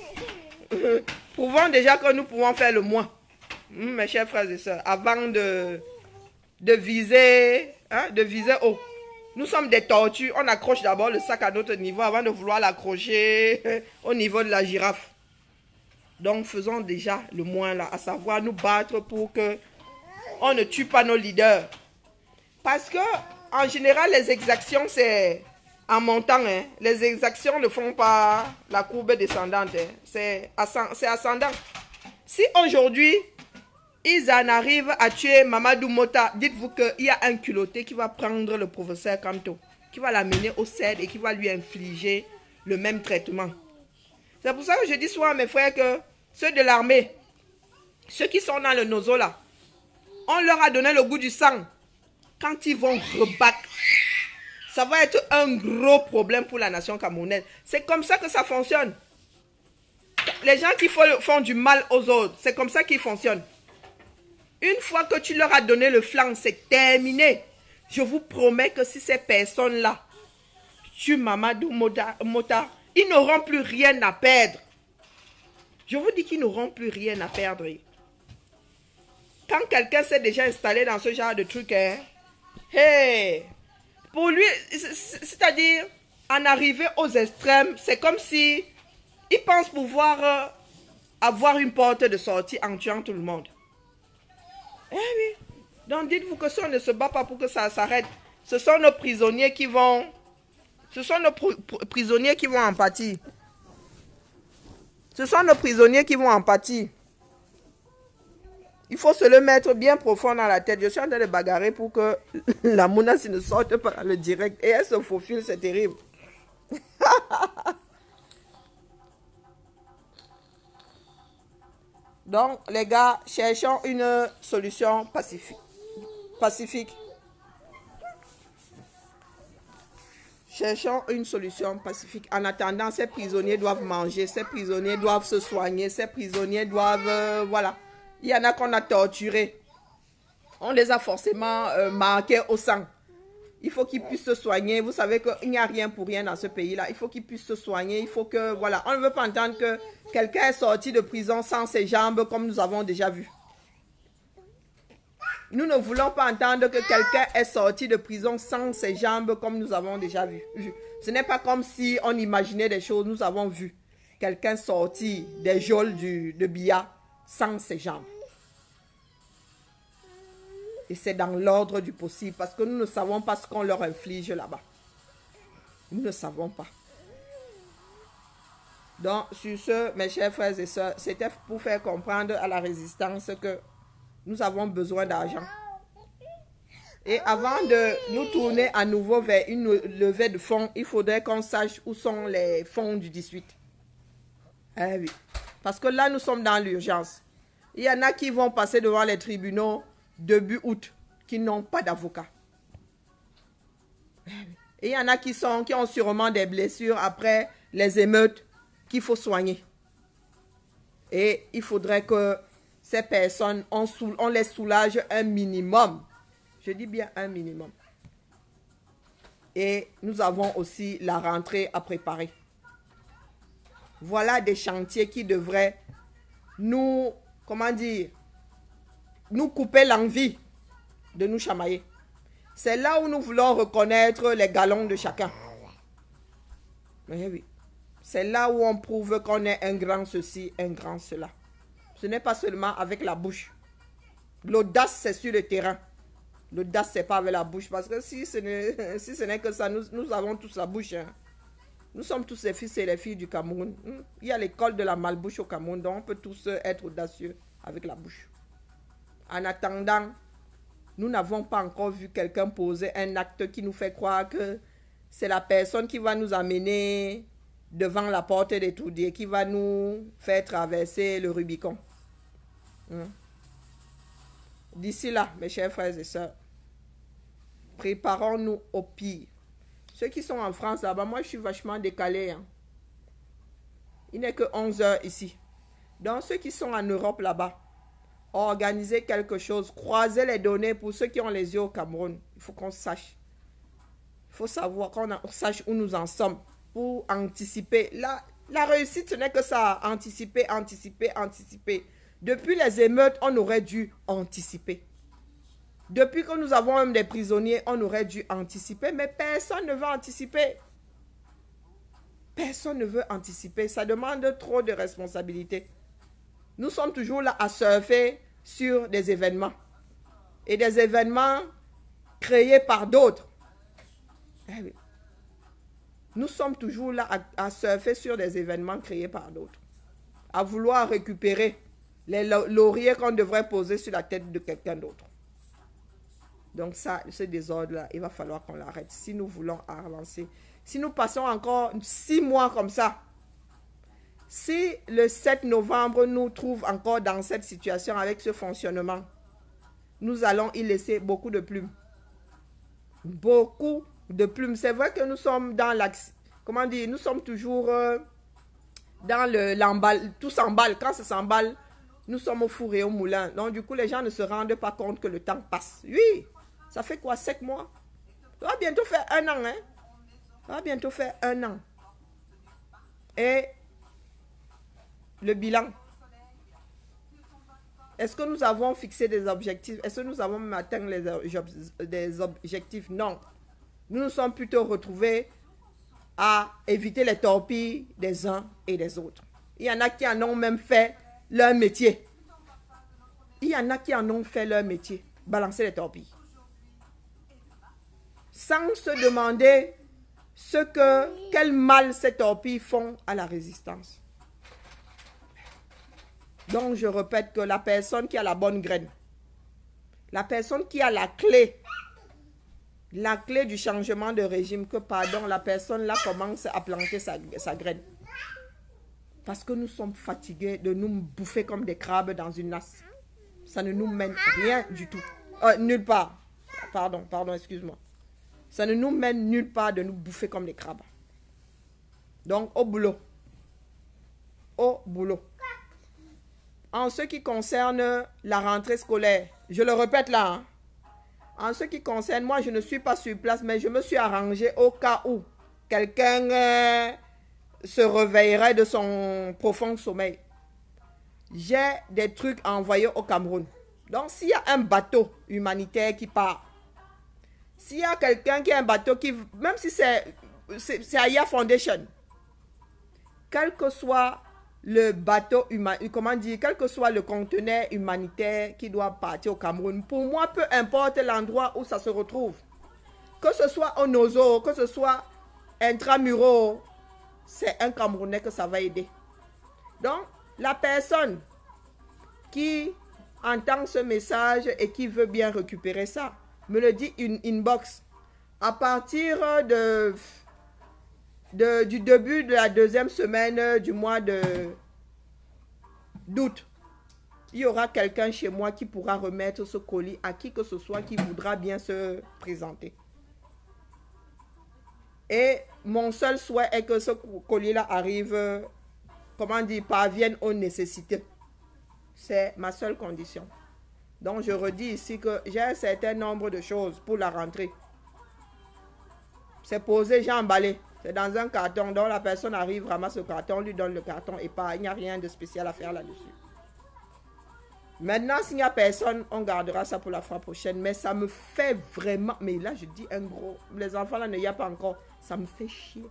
Prouvons déjà que nous pouvons faire le moins. Mm, mes chers frères et sœurs, avant de... de viser, hein, de viser haut. Nous sommes des tortues, on accroche d'abord le sac à notre niveau avant de vouloir l'accrocher au niveau de la girafe. Donc faisons déjà le moins là, à savoir nous battre pour que on ne tue pas nos leaders. Parce que en général les exactions c'est en montant, hein. Les exactions ne font pas la courbe descendante, hein. C'est ascendant. Si aujourd'hui ils en arrivent à tuer Mamadou Mota, dites-vous qu'il y a un culotté qui va prendre le professeur Kanto, qui va l'amener au C E D et qui va lui infliger le même traitement. C'est pour ça que je dis souvent à mes frères que ceux de l'armée, ceux qui sont dans le nozo là, on leur a donné le goût du sang. Quand ils vont rebattre, ça va être un gros problème pour la nation camerounaise. C'est comme ça que ça fonctionne. Les gens qui font du mal aux autres, c'est comme ça qu'ils fonctionnent. Une fois que tu leur as donné le flanc, c'est terminé. Je vous promets que si ces personnes-là tuent Mamadou Mota, ils n'auront plus rien à perdre. Je vous dis qu'ils n'auront plus rien à perdre. Quand quelqu'un s'est déjà installé dans ce genre de truc, hein, hey, pour lui, c'est-à-dire, en arriver aux extrêmes, c'est comme si il pense pouvoir euh, avoir une porte de sortie en tuant tout le monde. Eh oui. Donc dites-vous que si on ne se bat pas pour que ça s'arrête, ce sont nos prisonniers qui vont, ce sont nos prisonniers qui vont en pâtir. Ce sont nos prisonniers qui vont en pâtir. Il faut se le mettre bien profond dans la tête. Je suis en train de bagarrer pour que la menace ne sorte pas dans le direct. Et elle se faufile, c'est terrible. Donc, les gars, cherchons une solution pacifique. Pacifique. Cherchons une solution pacifique. En attendant, ces prisonniers doivent manger, ces prisonniers doivent se soigner, ces prisonniers doivent... Euh, voilà. Il y en a qu'on a torturés. On les a forcément euh, marqués au sang. Il faut qu'ils puissent se soigner. Vous savez qu'il n'y a rien pour rien dans ce pays-là. Il faut qu'ils puissent se soigner. Il faut que, voilà, on ne veut pas entendre que quelqu'un est sorti de prison sans ses jambes, comme nous avons déjà vu. Nous ne voulons pas entendre que quelqu'un est sorti de prison sans ses jambes, comme nous avons déjà vu. Ce n'est pas comme si on imaginait des choses. Nous avons vu quelqu'un sorti des geôles du, de Biya sans ses jambes. Et c'est dans l'ordre du possible parce que nous ne savons pas ce qu'on leur inflige là-bas. Nous ne savons pas. Donc, sur ce, mes chers frères et sœurs, c'était pour faire comprendre à la résistance que nous avons besoin d'argent. Et avant de nous tourner à nouveau vers une levée de fonds, il faudrait qu'on sache où sont les fonds du dix-huit. Eh oui. Parce que là, nous sommes dans l'urgence. Il y en a qui vont passer devant les tribunaux début août, qui n'ont pas d'avocat. Et il y en a qui, sont, qui ont sûrement des blessures après les émeutes qu'il faut soigner. Et il faudrait que ces personnes, on, sou, on les soulage un minimum. Je dis bien un minimum. Et nous avons aussi la rentrée à préparer. Voilà des chantiers qui devraient nous, comment dire, nous couper l'envie de nous chamailler. C'est là où nous voulons reconnaître les galons de chacun. Oui, oui. C'est là où on prouve qu'on est un grand ceci, un grand cela. Ce n'est pas seulement avec la bouche. L'audace, c'est sur le terrain. L'audace, c'est pas avec la bouche. Parce que si ce n'est si ce n'est que ça, nous, nous avons tous la bouche. Hein. Nous sommes tous les fils et les filles du Cameroun. Il y a l'école de la malbouche au Cameroun, donc on peut tous être audacieux avec la bouche. En attendant, nous n'avons pas encore vu quelqu'un poser un acte qui nous fait croire que c'est la personne qui va nous amener devant la porte des Toudiers, qui va nous faire traverser le Rubicon. Hum. D'ici là, mes chers frères et sœurs, préparons-nous au pire. Ceux qui sont en France là-bas, moi je suis vachement décalé. Hein. Il n'est que onze heures ici. Donc ceux qui sont en Europe là-bas, organisez quelque chose, croisez les données pour ceux qui ont les yeux au Cameroun. Il faut qu'on sache. Il faut savoir qu'on sache où nous en sommes pour anticiper. La, la réussite, ce n'est que ça, anticiper, anticiper, anticiper. Depuis les émeutes, on aurait dû anticiper. Depuis que nous avons même des prisonniers, on aurait dû anticiper, mais personne ne veut anticiper. Personne ne veut anticiper. Ça demande trop de responsabilité. Nous sommes toujours là à surfer sur des événements. Et des événements créés par d'autres. Eh oui. Nous sommes toujours là à, à surfer sur des événements créés par d'autres. À vouloir récupérer les lauriers qu'on devrait poser sur la tête de quelqu'un d'autre. Donc ça, ce désordre-là, il va falloir qu'on l'arrête si nous voulons avancer. Si nous passons encore six mois comme ça, si le sept novembre nous trouve encore dans cette situation avec ce fonctionnement, nous allons y laisser beaucoup de plumes. Beaucoup de plumes. C'est vrai que nous sommes dans l'axe. Comment dire? Nous sommes toujours euh, dans le l'emballe. Tout s'emballe. Quand ça s'emballe, nous sommes au four et au moulin. Donc du coup, les gens ne se rendent pas compte que le temps passe. Oui, ça fait quoi? Sept mois? Ça va bientôt faire un an. Hein? Ça va bientôt faire un an. Et le bilan. Est-ce que nous avons fixé des objectifs? Est-ce que nous avons même atteint les des objectifs? Non. Nous nous sommes plutôt retrouvés à éviter les torpilles des uns et des autres. Il y en a qui en ont même fait leur métier. Il y en a qui en ont fait leur métier. Balancer les torpilles. Sans se demander ce que, quel mal ces torpilles font à la résistance. Donc, je répète que la personne qui a la bonne graine, la personne qui a la clé, la clé du changement de régime, que pardon, la personne là commence à planter sa, sa graine. Parce que nous sommes fatigués de nous bouffer comme des crabes dans une nasse. Ça ne nous mène rien du tout. Euh, nulle part. Pardon, pardon, excuse-moi. Ça ne nous mène nulle part de nous bouffer comme des crabes. Donc, au boulot. Au boulot. En ce qui concerne la rentrée scolaire, je le répète là, hein, En ce qui concerne, moi, je ne suis pas sur place, mais je me suis arrangé au cas où quelqu'un euh, se réveillerait de son profond sommeil. J'ai des trucs à envoyer au Cameroun. Donc, s'il y a un bateau humanitaire qui part, s'il y a quelqu'un qui a un bateau qui, même si c'est Aya Foundation, quel que soit le bateau humanitaire, comment dire, quel que soit le conteneur humanitaire qui doit partir au Cameroun, pour moi, peu importe l'endroit où ça se retrouve, que ce soit au Nozo, que ce soit intramuraux, c'est un Camerounais que ça va aider. Donc, la personne qui entend ce message et qui veut bien récupérer ça, me le dit une inbox. À partir de, de, du début de la deuxième semaine du mois de d'août, il y aura quelqu'un chez moi qui pourra remettre ce colis à qui que ce soit qui voudra bien se présenter. Et mon seul souhait est que ce colis-là arrive, comment dire, parvienne aux nécessités. C'est ma seule condition. Donc, je redis ici que j'ai un certain nombre de choses pour la rentrée. C'est posé, j'ai emballé. C'est dans un carton. Donc, la personne arrive, ramasse le carton, lui donne le carton et part. Il n'y a rien de spécial à faire là-dessus. Maintenant, s'il n'y a personne, on gardera ça pour la fois prochaine. Mais ça me fait vraiment... Mais là, je dis un gros... Les enfants, là, il n'y a pas encore. Ça me fait chier.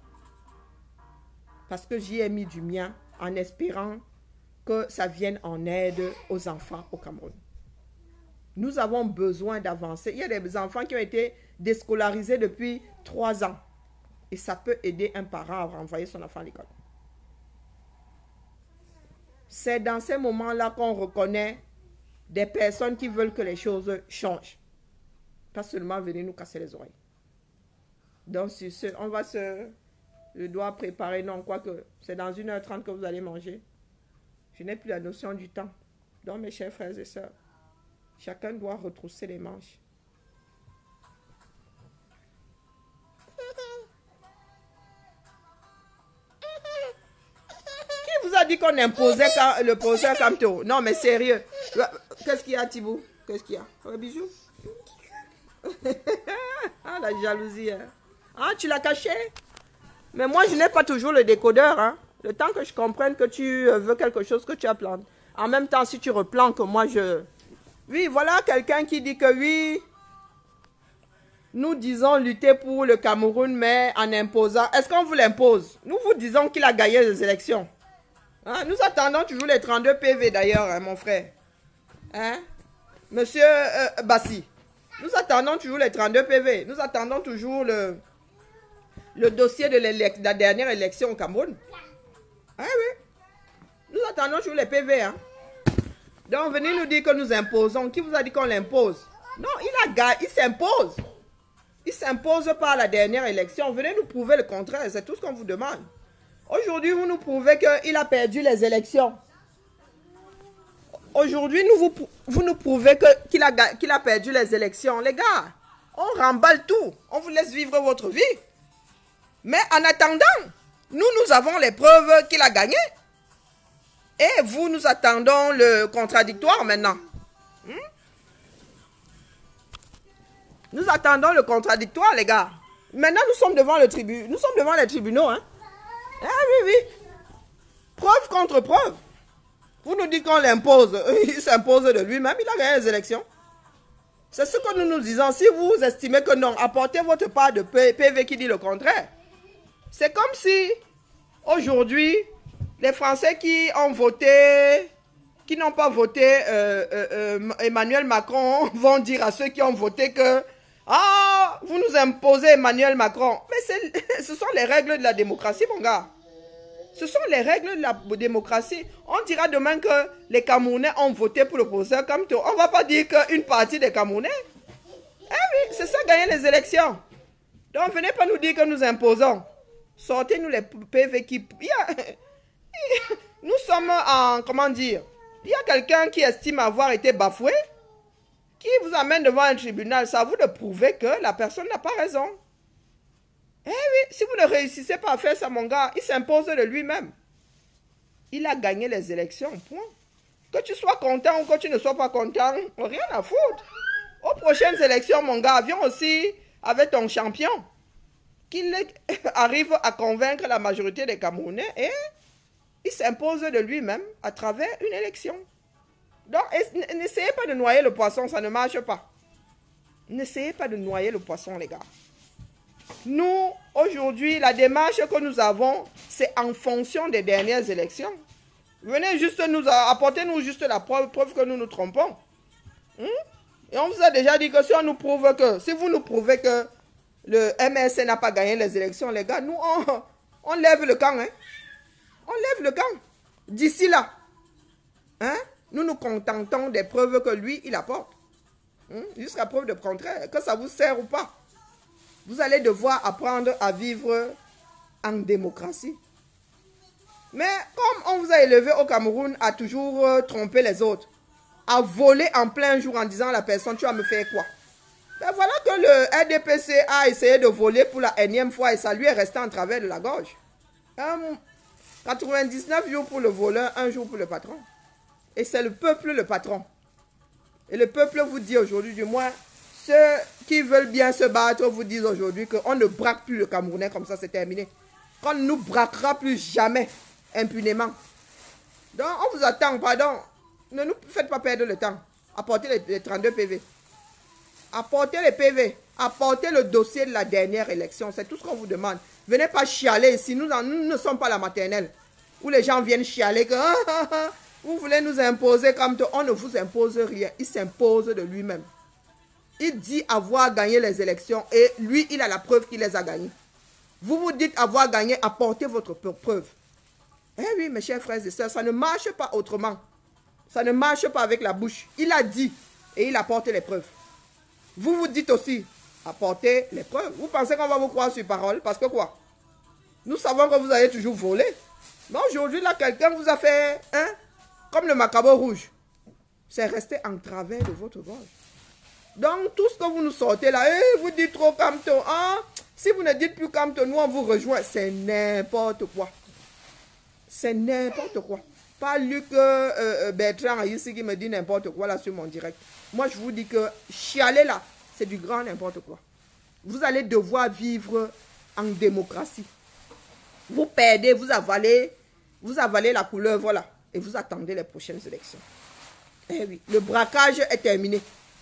Parce que j'y ai mis du mien en espérant que ça vienne en aide aux enfants au Cameroun. Nous avons besoin d'avancer. Il y a des enfants qui ont été déscolarisés depuis trois ans. Et ça peut aider un parent à renvoyer son enfant à l'école. C'est dans ces moments-là qu'on reconnaît des personnes qui veulent que les choses changent. Pas seulement venir nous casser les oreilles. Donc, sur ce, on va se... Je dois préparer, non, quoique c'est dans une heure trente que vous allez manger. Je n'ai plus la notion du temps. Donc, mes chers frères et sœurs, chacun doit retrousser les manches. Qui vous a dit qu'on imposait le poseur Camto? Non, mais sérieux. Qu'est-ce qu'il y a, Thibaut? Qu'est-ce qu'il y a? Un bijou? Ah, la jalousie. Hein. Ah, tu l'as caché? Mais moi, je n'ai pas toujours le décodeur. Hein. Le temps que je comprenne que tu veux quelque chose que tu as planté. En même temps, si tu replantes, moi, je... Oui, voilà quelqu'un qui dit que oui, nous disons lutter pour le Cameroun, mais en imposant... Est-ce qu'on vous l'impose? Nous vous disons qu'il a gagné les élections. Hein? Nous attendons toujours les trente-deux P V d'ailleurs, hein, mon frère. Hein? Monsieur euh, Bassi. Nous attendons toujours les trente-deux P V. Nous attendons toujours le, le dossier de, de la dernière élection au Cameroun. Hein, oui. Nous attendons toujours les P V. Hein? Donc, venez nous dire que nous imposons. Qui vous a dit qu'on l'impose? Non, il a gagné, il s'impose. Il s'impose par la dernière élection. Venez nous prouver le contraire. C'est tout ce qu'on vous demande. Aujourd'hui, vous nous prouvez qu'il a perdu les élections. Aujourd'hui, nous vous, vous nous prouvez qu'il a, qu'il a perdu les élections. Les gars, on remballe tout. On vous laisse vivre votre vie. Mais en attendant, nous, nous avons les preuves qu'il a gagné. Et vous, nous attendons le contradictoire maintenant. Hmm? Nous attendons le contradictoire, les gars. Maintenant, nous sommes devant le tribunal. Nous sommes devant les tribunaux. Hein? Ah oui, oui. Preuve contre preuve. Vous nous dites qu'on l'impose. Il s'impose de lui-même. Il a gagné les élections. C'est ce que nous nous disons. Si vous estimez que non, apportez votre part de P V qui dit le contraire. C'est comme si, aujourd'hui, les Français qui ont voté, qui n'ont pas voté euh, euh, euh, Emmanuel Macron, vont dire à ceux qui ont voté que ah, vous nous imposez Emmanuel Macron. Mais ce sont les règles de la démocratie, mon gars. Ce sont les règles de la démocratie. On dira demain que les Camerounais ont voté pour l'opposant comme toi. On ne va pas dire qu'une partie des Camerounais. Eh oui, c'est ça gagner les élections. Donc, venez pas nous dire que nous imposons. Sortez-nous les P V qui... Il y a... Nous sommes en... Comment dire? Il y a quelqu'un qui estime avoir été bafoué, qui vous amène devant un tribunal. C'est à vous de prouver que la personne n'a pas raison. Eh oui, si vous ne réussissez pas à faire ça, mon gars, il s'impose de lui-même. Il a gagné les élections, point. Que tu sois content ou que tu ne sois pas content, rien à foutre. aux prochaines élections, mon gars, viens aussi avec ton champion. Qu'il arrive à convaincre la majorité des Camerounais et il s'impose de lui-même à travers une élection. Donc, n'essayez pas de noyer le poisson, ça ne marche pas. N'essayez pas de noyer le poisson, les gars. Nous, aujourd'hui, la démarche que nous avons, c'est en fonction des dernières élections. Venez juste nous apporter nous juste la preuve, preuve que nous nous trompons. Hmm? Et on vous a déjà dit que si on nous prouve que, si vous nous prouvez que le M S C n'a pas gagné les élections, les gars, nous, on, on lève le camp. Hein? On lève le camp. D'ici là, hein? Nous nous contentons des preuves que lui, il apporte. Hmm? Jusqu'à preuve de contraire, que ça vous sert ou pas. Vous allez devoir apprendre à vivre en démocratie. Mais comme on vous a élevé au Cameroun à toujours euh, tromper les autres, à voler en plein jour en disant à la personne, tu vas me faire quoi? Ben voilà que le R D P C a essayé de voler pour la énième fois et ça lui est resté en travers de la gorge. Um, quatre-vingt-dix-neuf jours pour le voleur, un jour pour le patron. Et c'est le peuple le patron. Et le peuple vous dit aujourd'hui, du moins, ceux qui veulent bien se battre vous disent aujourd'hui qu'on ne braque plus le Camerounais comme ça, c'est terminé. Qu'on ne nous braquera plus jamais impunément. Donc, on vous attend, pardon. Ne nous faites pas perdre le temps. Apportez les, les trente-deux P V. Apportez les P V. Apportez le dossier de la dernière élection. C'est tout ce qu'on vous demande. Venez pas chialer ici. Nous, nous ne sommes pas la maternelle. Où les gens viennent chialer que ah, ah, ah, vous voulez nous imposer comme tout. On ne vous impose rien. Il s'impose de lui-même. Il dit avoir gagné les élections et lui, il a la preuve qu'il les a gagnées. Vous vous dites avoir gagné, apportez votre preuve. Eh oui, mes chers frères et sœurs, ça ne marche pas autrement. Ça ne marche pas avec la bouche. Il a dit et il apporte les preuves. Vous vous dites aussi, apportez les preuves. Vous pensez qu'on va vous croire sur parole? Parce que quoi? Nous savons que vous avez toujours volé. Mais aujourd'hui, là, quelqu'un vous a fait, hein, comme le macabre rouge. C'est resté en travers de votre gorge. Donc, tout ce que vous nous sortez là, eh, vous dites trop Camto. Hein? Si vous ne dites plus Camto, nous on vous rejoint. C'est n'importe quoi. C'est n'importe quoi. Pas Luc euh, euh, Bertrand ici qui me dit n'importe quoi là sur mon direct. Moi, je vous dis que chialer là, c'est du grand n'importe quoi. Vous allez devoir vivre en démocratie. Vous perdez, vous avalez, vous avalez la couleur, voilà. Et vous attendez les prochaines élections. Eh oui, le braquage est terminé.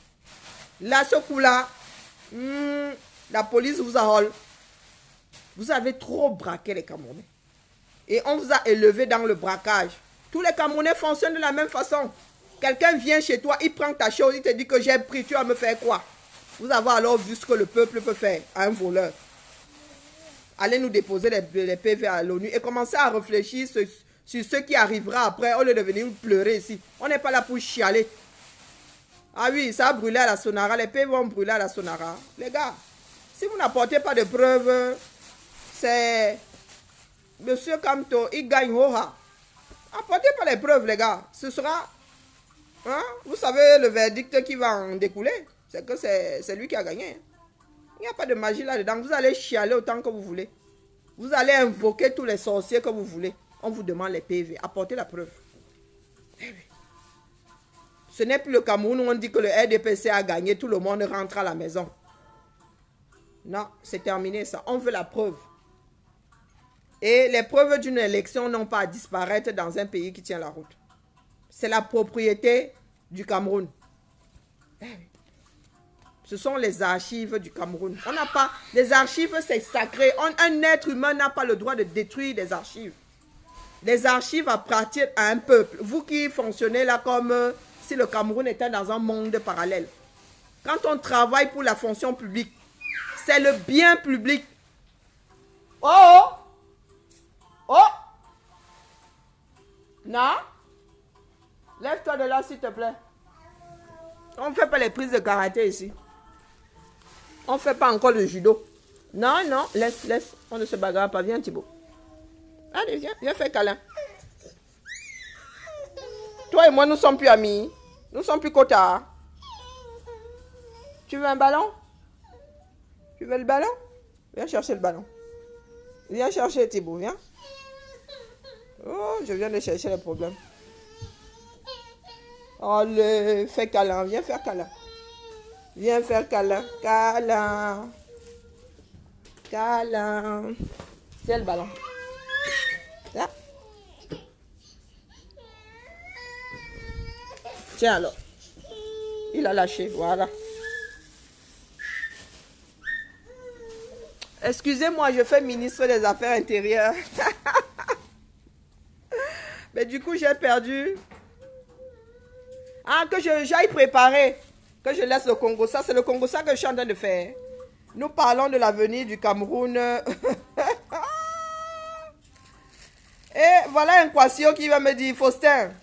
Là, ce coup-là, hmm, la police vous ahole. Vous avez trop braqué les Camerounais. Et on vous a élevé dans le braquage. Tous les Camerounais fonctionnent de la même façon. Quelqu'un vient chez toi, il prend ta chose, il te dit que j'ai pris, tu vas me faire quoi? Vous avez alors vu ce que le peuple peut faire à un voleur. Allez nous déposer les, les P V à l'ONU et commencer à réfléchir sur, sur ce qui arrivera après, au lieu de venir pleurer ici. On n'est pas là pour chialer. Ah oui, ça a brûlé à la Sonara. Les P V vont brûler à la Sonara. Les gars, si vous n'apportez pas de preuves, c'est... Monsieur Camto, il gagne Hoha. Apportez pas les preuves, les gars. Ce sera... Hein? Vous savez le verdict qui va en découler. C'est que c'est lui qui a gagné. Il n'y a pas de magie là-dedans. Vous allez chialer autant que vous voulez. Vous allez invoquer tous les sorciers que vous voulez. On vous demande les P V. Apportez la preuve. Eh oui. Ce n'est plus le Cameroun où on dit que le R D P C a gagné, tout le monde rentre à la maison. Non, c'est terminé ça. On veut la preuve. Et les preuves d'une élection n'ont pas à disparaître dans un pays qui tient la route. C'est la propriété du Cameroun. Ce sont les archives du Cameroun. On n'a pas... Les archives, c'est sacré. On, un être humain n'a pas le droit de détruire des archives. Les archives appartiennent à un peuple. Vous qui fonctionnez là comme... Euh, si le Cameroun était dans un monde parallèle. Quand on travaille pour la fonction publique, c'est le bien public. Oh oh! Oh! Non? Lève-toi de là, s'il te plaît. On ne fait pas les prises de karaté ici. On ne fait pas encore le judo. Non, non, laisse, laisse. On ne se bagarre pas. Viens, Thibaut. Allez, viens, viens faire câlin. Toi et moi, nous ne sommes plus amis. Nous ne sommes plus cotards. Tu veux un ballon? Tu veux le ballon? Viens chercher le ballon. Viens chercher Thibaut, viens. Oh, je viens de chercher les problèmes. Allez, fais câlin, viens faire câlin. Viens faire câlin. Câlin. Câlin. Tiens le ballon. Là. Tiens alors. Il a lâché, voilà. Excusez-moi, je fais ministre des Affaires intérieures. Mais du coup, j'ai perdu. Ah, que j'aille préparer. Que je laisse le Congo. Ça, c'est le Congo, ça que je suis en train de faire. Nous parlons de l'avenir du Cameroun. Et voilà un Kwasio qui va me dire, Faustin.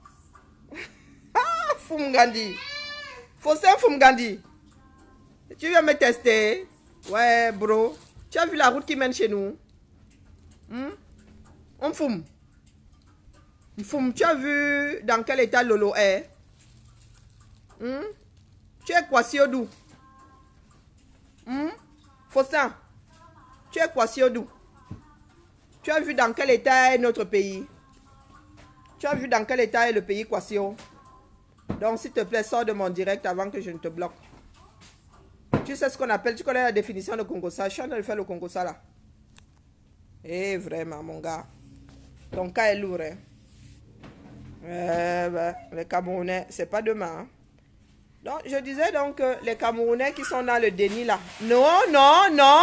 Ah, Fumgandi. Faustin Fumgandi. Tu viens me tester? Ouais, bro. Tu as vu la route qui mène chez nous? Hmm? On fume. On fume. Tu as vu dans quel état Lolo est? Hmm? Tu es Kwasio d'où? Hmm? Faustin, tu es Kwasio d'où? Tu as vu dans quel état est notre pays? Tu as vu dans quel état est le pays Kwasio? Donc, s'il te plaît, sors de mon direct avant que je ne te bloque. Tu sais ce qu'on appelle, tu connais la définition de Congossa. Je suis en train de faire le Congossa là. Eh, vraiment, mon gars. Ton cas est lourd, hein. Euh, ben, les Camerounais, c'est pas demain. Hein. Donc, je disais donc que les Camerounais qui sont dans le déni là. Non, non, non.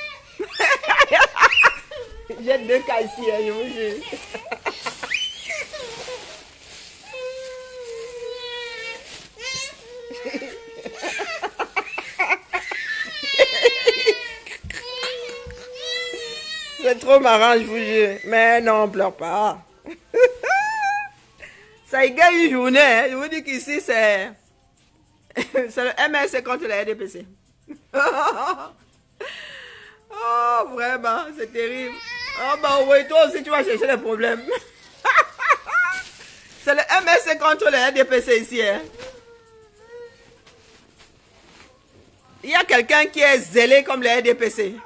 J'ai deux cas ici, hein, je vous jure. C'est trop marrant, je vous jure. Mais non, pleure pas. Ça y gagne une journée. Hein. Je vous dis qu'ici, c'est... c'est le M S contre la R D P C. Oh, vraiment, c'est terrible. Oh, bah oui, toi aussi, tu vas chercher les problèmes. C'est le M S contre la R D P C ici. Hein. Il y a quelqu'un qui est zélé comme les R D P C.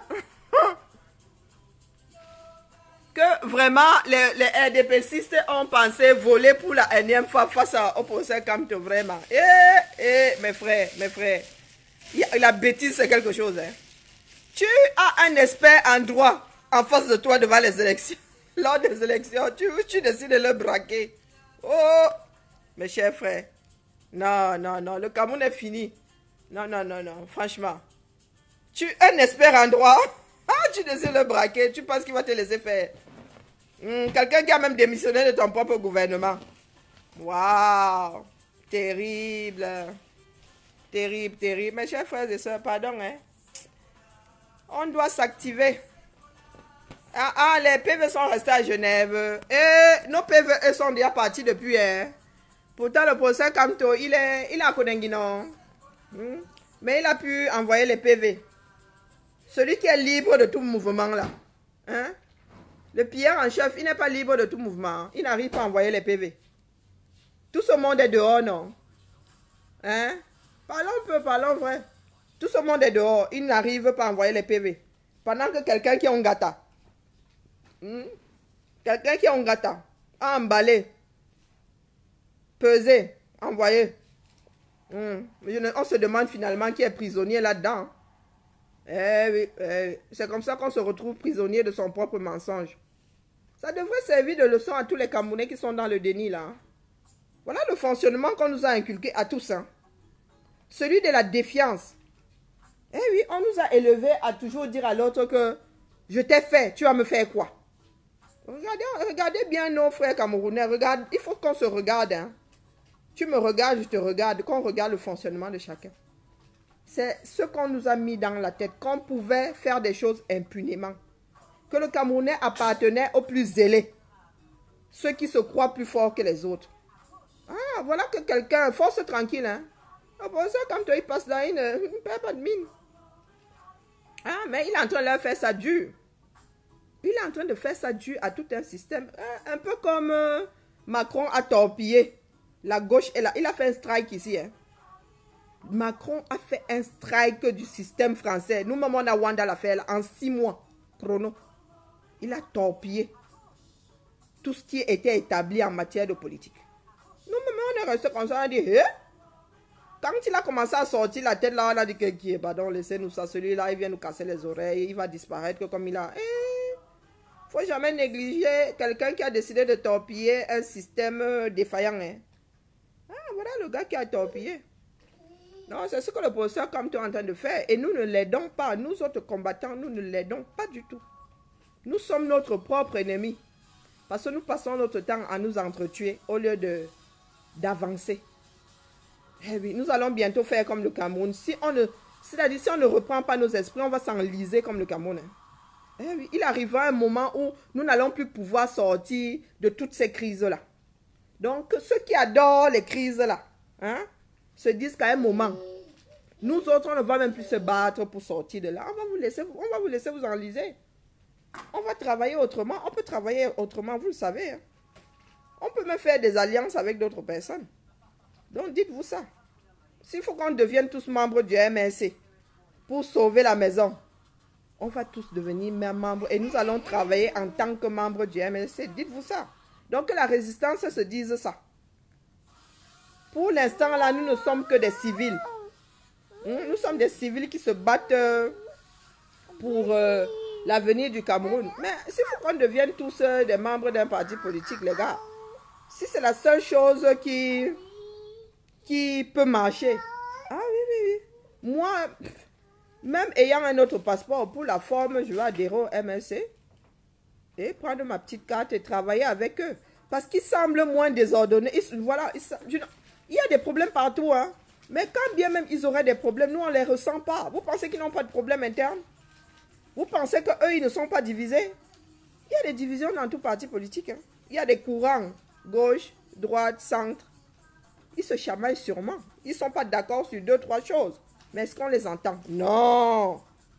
Que vraiment les, les R D P C ont pensé voler pour la énième fois face au procès Kamto, vraiment. Eh, eh, mes frères, mes frères. La bêtise, c'est quelque chose. Hein. Tu as un expert en droit en face de toi devant les élections. Lors des élections, tu, tu décides de le braquer. Oh, mes chers frères. Non, non, non, le Cameroun est fini. Non, non, non, non, franchement. Tu es un expert en droit. Ah, tu décides de le braquer. Tu penses qu'il va te laisser faire. Hum, quelqu'un qui a même démissionné de ton propre gouvernement. Waouh. Terrible. Terrible, terrible. Mes chers frères et sœurs, pardon. Hein. On doit s'activer. Ah, ah, les P V sont restés à Genève. Et nos P V sont déjà partis depuis. Hein. Pourtant, le procès Kamto, il est, il est à Konenguinon. Hum. Mais il a pu envoyer les P V. Celui qui est libre de tout mouvement là. Hein? Le pilleur en chef, il n'est pas libre de tout mouvement. Il n'arrive pas à envoyer les P V. Tout ce monde est dehors, non? Hein? Parlons un peu, parlons vrai. Tout ce monde est dehors. Il n'arrive pas à envoyer les P V. Pendant que quelqu'un qui est en gata. Hmm? Quelqu'un qui est en gata. A emballé. Pesé. Envoyé. Hmm. On se demande finalement qui est prisonnier là-dedans. Eh oui, eh, c'est comme ça qu'on se retrouve prisonnier de son propre mensonge. Ça devrait servir de leçon à tous les Camerounais qui sont dans le déni là. Hein. Voilà le fonctionnement qu'on nous a inculqué à tous. Hein. Celui de la défiance. Eh oui, on nous a élevés à toujours dire à l'autre que je t'ai fait, tu vas me faire quoi? Regardez, regardez bien nos frères camerounais. Regarde, il faut qu'on se regarde. Hein. Tu me regardes, je te regarde, qu'on regarde le fonctionnement de chacun. C'est ce qu'on nous a mis dans la tête, qu'on pouvait faire des choses impunément. Que le Camerounais appartenait aux plus zélés. Ceux qui se croient plus forts que les autres. Ah, voilà que quelqu'un, force tranquille, hein. Ah, bon, ça, quand il passe là, il ne, il ne perd pas de mine. Ah, mais il est en train de leur faire ça dur. Il est en train de faire ça dur à tout un système. Un, un peu comme euh, Macron a torpillé la gauche. Et la, il a fait un strike ici, hein. Macron a fait un strike du système français. Nous, maman, on a Wanda l'a fait en six mois. Chrono. Il a torpillé tout ce qui était établi en matière de politique. Nous, maman, on est resté comme ça. On a dit, eh? Quand il a commencé à sortir la tête là, on a dit que qui est, pardon, laissez-nous ça, celui-là, il vient nous casser les oreilles, il va disparaître comme il a. Eh, faut jamais négliger quelqu'un qui a décidé de torpiller un système défaillant. Hein. Ah, voilà le gars qui a torpillé. Non, c'est ce que le professeur comme tu es en train de faire. Et nous ne l'aidons pas. Nous autres combattants, nous ne l'aidons pas du tout. Nous sommes notre propre ennemi. Parce que nous passons notre temps à nous entretuer au lieu de d'avancer. Eh oui, nous allons bientôt faire comme le Cameroun. Si on ne, c'est-à-dire si on ne reprend pas nos esprits, on va s'enliser comme le Cameroun. Hein. Eh oui, il arrivera un moment où nous n'allons plus pouvoir sortir de toutes ces crises-là. Donc, ceux qui adorent les crises-là, hein, se disent qu'à un moment, nous autres, on ne va même plus se battre pour sortir de là. On va vous laisser, on va vous laisser vous enliser. On va travailler autrement. On peut travailler autrement, vous le savez. Hein. On peut même faire des alliances avec d'autres personnes. Donc, dites-vous ça. S'il faut qu'on devienne tous membres du M R C pour sauver la maison, on va tous devenir même membres et nous allons travailler en tant que membres du M R C. Dites-vous ça. Donc, que la résistance se dise ça. Pour l'instant, là, nous ne sommes que des civils. Nous sommes des civils qui se battent pour euh, l'avenir du Cameroun. Mais s'il faut qu'on devienne tous euh, des membres d'un parti politique, les gars, si c'est la seule chose qui, qui peut marcher. Ah oui, oui, oui. Moi, même ayant un autre passeport, pour la forme, je vais adhérer au M R C et prendre ma petite carte et travailler avec eux. Parce qu'ils semblent moins désordonnés. Ils, voilà, ils, je, il y a des problèmes partout, hein. Mais quand bien même ils auraient des problèmes, nous on ne les ressent pas. Vous pensez qu'ils n'ont pas de problème interne? Vous pensez qu'eux, ils ne sont pas divisés? Il y a des divisions dans tout parti politique. Hein. Il y a des courants, gauche, droite, centre. Ils se chamaillent sûrement. Ils ne sont pas d'accord sur deux, trois choses. Mais est-ce qu'on les entend? Non.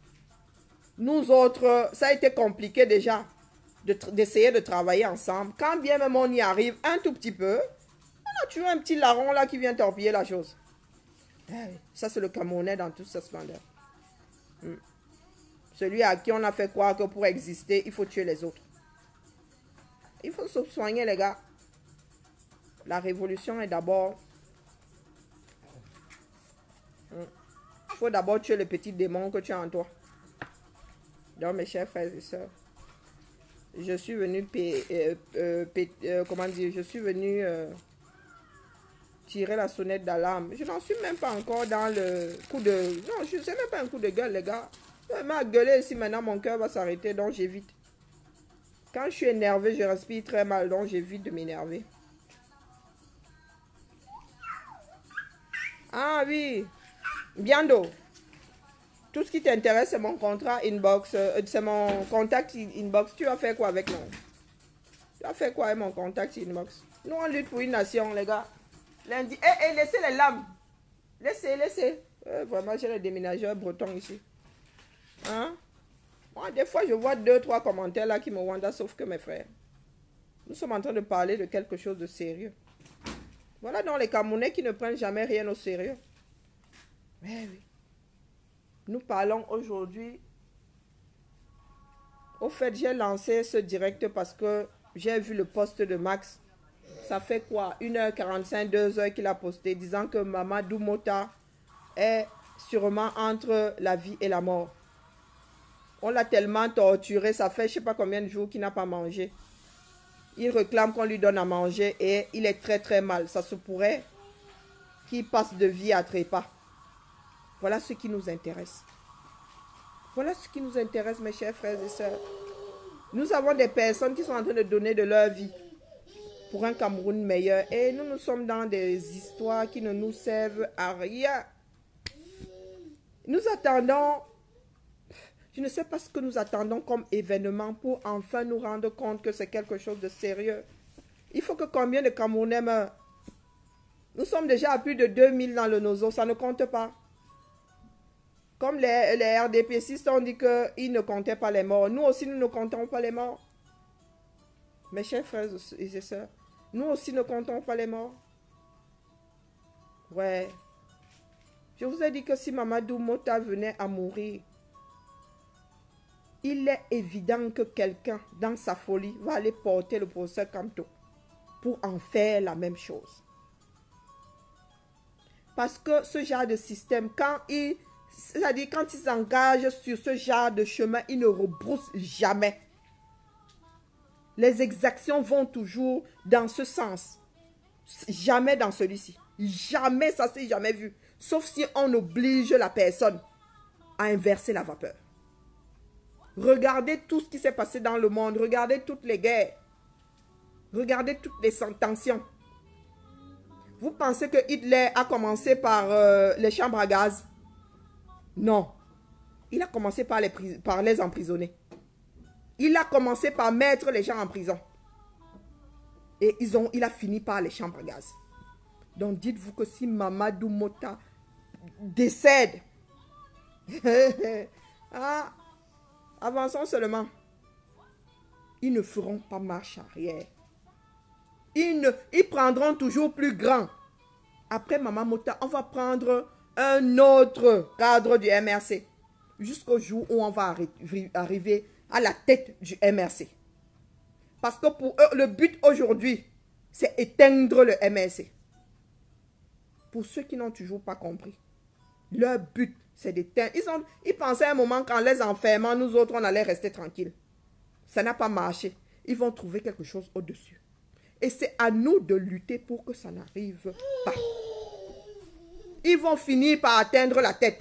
Nous autres, ça a été compliqué déjà d'essayer de, de travailler ensemble. Quand bien même on y arrive un tout petit peu, on a toujours un petit larron là qui vient torpiller la chose. Ça, c'est le Camerounais dans toute sa splendeur. Hmm. Celui à qui on a fait croire que pour exister, il faut tuer les autres. Il faut se soigner, les gars. La révolution est d'abord... Hmm. Il faut d'abord tuer le petit démon que tu as en toi. Donc, mes chers frères et sœurs, je suis venu... Euh, euh, euh, comment dire? Je suis venu... Euh, tirer la sonnette d'alarme. Je n'en suis même pas encore dans le coup de... Non, je ne sais même pas un coup de gueule, les gars. Je m'a gueulé ici, maintenant mon cœur va s'arrêter, donc j'évite. Quand je suis énervé, je respire très mal, donc j'évite de m'énerver. Ah oui, Biando. Tout ce qui t'intéresse, c'est mon contrat inbox, euh, c'est mon contact inbox. Tu vas faire quoi avec moi? Tu vas faire quoi avec mon contact inbox? Nous, on lutte pour une nation, les gars. Lundi, eh, eh, laissez les lames. Laissez, laissez. Euh, vraiment, j'ai les déménageurs bretons ici. Hein? Moi, des fois, je vois deux, trois commentaires là qui me wanda, sauf que mes frères. Nous sommes en train de parler de quelque chose de sérieux. Voilà donc les Camerounais qui ne prennent jamais rien au sérieux. Mais oui. Nous parlons aujourd'hui. Au fait, j'ai lancé ce direct parce que j'ai vu le post de Max. Ça fait quoi? une heure quarante-cinq, deux heures qu'il a posté disant que Mamadou Mota est sûrement entre la vie et la mort. On l'a tellement torturé, ça fait je ne sais pas combien de jours qu'il n'a pas mangé. Il réclame qu'on lui donne à manger et il est très très mal. Ça se pourrait qu'il passe de vie à trépas. Voilà ce qui nous intéresse. Voilà ce qui nous intéresse, mes chers frères et sœurs. Nous avons des personnes qui sont en train de donner de leur vie pour un Cameroun meilleur. Et nous, nous sommes dans des histoires qui ne nous servent à rien. Nous attendons, je ne sais pas ce que nous attendons comme événement pour enfin nous rendre compte que c'est quelque chose de sérieux. Il faut que combien de Camerounais meurent? Nous sommes déjà à plus de deux mille dans le Nozo, ça ne compte pas. Comme les, les R D P six ont dit qu'ils ne comptaient pas les morts. Nous aussi, nous ne comptons pas les morts. Mes chers frères et sœurs, nous aussi ne comptons pas les morts. Ouais. Je vous ai dit que si Mamadou Mota venait à mourir, il est évident que quelqu'un, dans sa folie, va aller porter le professeur Kamto pour en faire la même chose. Parce que ce genre de système, quand ils, c'est-à-dire quand ils s'engagent sur ce genre de chemin, ils ne rebroussent jamais. Les exactions vont toujours dans ce sens. Jamais dans celui-ci. Jamais, ça s'est jamais vu. Sauf si on oblige la personne à inverser la vapeur. Regardez tout ce qui s'est passé dans le monde. Regardez toutes les guerres. Regardez toutes les tensions. Vous pensez que Hitler a commencé par euh, les chambres à gaz? Non. Il a commencé par les, par les emprisonner. Il a commencé par mettre les gens en prison. Et ils ont, il a fini par les chambres à gaz. Donc dites-vous que si Mamadou Mota décède, ah, avançons seulement. Ils ne feront pas marche arrière. Ils, ne, ils prendront toujours plus grand. Après Maman Mota, on va prendre un autre cadre du M R C. Jusqu'au jour où on va arri arriver à la tête du M R C. Parce que pour eux, le but aujourd'hui, c'est éteindre le M R C. Pour ceux qui n'ont toujours pas compris, leur but, c'est d'éteindre. Ils, ont, ils pensaient à un moment qu'en les enfermant, nous autres, on allait rester tranquilles. Ça n'a pas marché. Ils vont trouver quelque chose au-dessus. Et c'est à nous de lutter pour que ça n'arrive pas. Ils vont finir par atteindre la tête.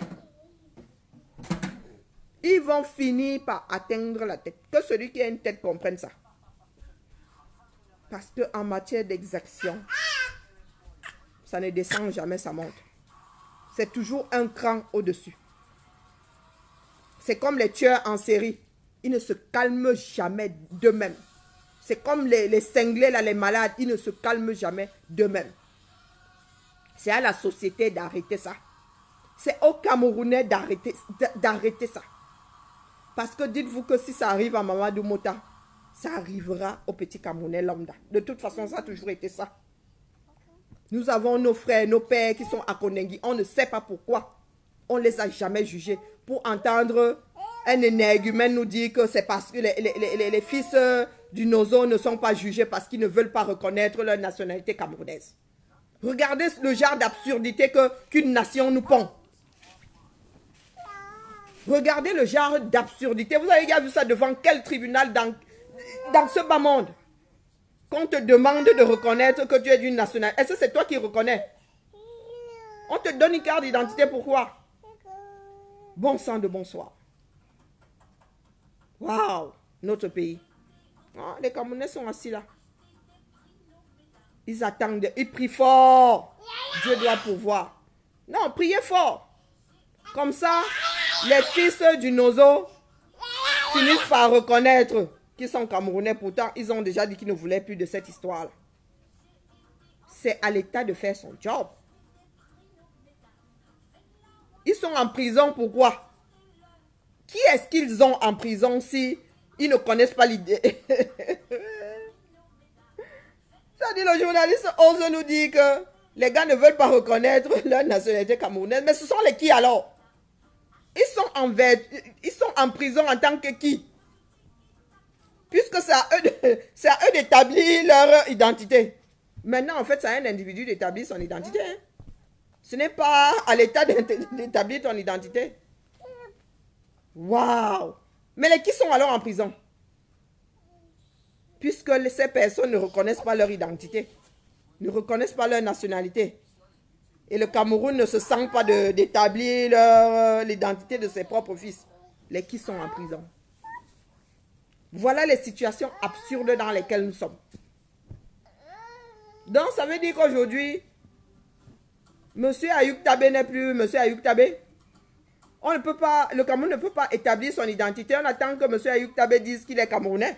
Ils vont finir par atteindre la tête. Que celui qui a une tête comprenne ça. Parce qu'en matière d'exaction, ça ne descend jamais, ça monte. C'est toujours un cran au-dessus. C'est comme les tueurs en série. Ils ne se calment jamais d'eux-mêmes. C'est comme les, les cinglés, là, les malades. Ils ne se calment jamais d'eux-mêmes. C'est à la société d'arrêter ça. C'est aux Camerounais d'arrêter d'arrêter ça. Parce que dites-vous que si ça arrive à Mamadou Mota, ça arrivera au petit Camerounais lambda. De toute façon, ça a toujours été ça. Nous avons nos frères, nos pères qui sont à Kondengi. On ne sait pas pourquoi. On ne les a jamais jugés. Pour entendre un énergumène nous dire que c'est parce que les, les, les, les fils du Nozo ne sont pas jugés parce qu'ils ne veulent pas reconnaître leur nationalité camerounaise. Regardez le genre d'absurdité que qu'une nation nous pond. Regardez le genre d'absurdité. Vous avez déjà vu ça devant quel tribunal dans, dans ce bas monde? Qu'on te demande de reconnaître que tu es d'une nationalité. Est-ce que c'est toi qui reconnais? On te donne une carte d'identité, pourquoi? Bon sang de bonsoir. Waouh, notre pays. Oh, les Camerounais sont assis là. Ils attendent, ils prient fort. Dieu doit pouvoir. Non, priez fort. Comme ça, les fils du Nozo finissent par reconnaître qu'ils sont Camerounais. Pourtant, ils ont déjà dit qu'ils ne voulaient plus de cette histoire-là. C'est à l'État de faire son job. Ils sont en prison, pourquoi? Qui est-ce qu'ils ont en prison si ils ne connaissent pas l'idée? C'est-à-dire, le journaliste ose nous dire que les gars ne veulent pas reconnaître leur nationalité camerounaise. Mais ce sont les qui alors? Ils sont en, ils sont en prison en tant que qui? Puisque c'est à eux d'établir leur identité. Maintenant, en fait, c'est à un individu d'établir son identité. Hein? Ce n'est pas à l'État d'établir ton identité. Waouh! Mais les qui sont alors en prison? Puisque ces personnes ne reconnaissent pas leur identité, ne reconnaissent pas leur nationalité. Et le Cameroun ne se sent pas d'établir l'identité de ses propres fils. Les qui sont en prison. Voilà les situations absurdes dans lesquelles nous sommes. Donc, ça veut dire qu'aujourd'hui, Monsieur Ayoub Tabé n'est plus Monsieur Ayoub Tabé. On ne peut pas, le Cameroun ne peut pas établir son identité. On attend que Monsieur Ayoub Tabé dise qu'il est Camerounais.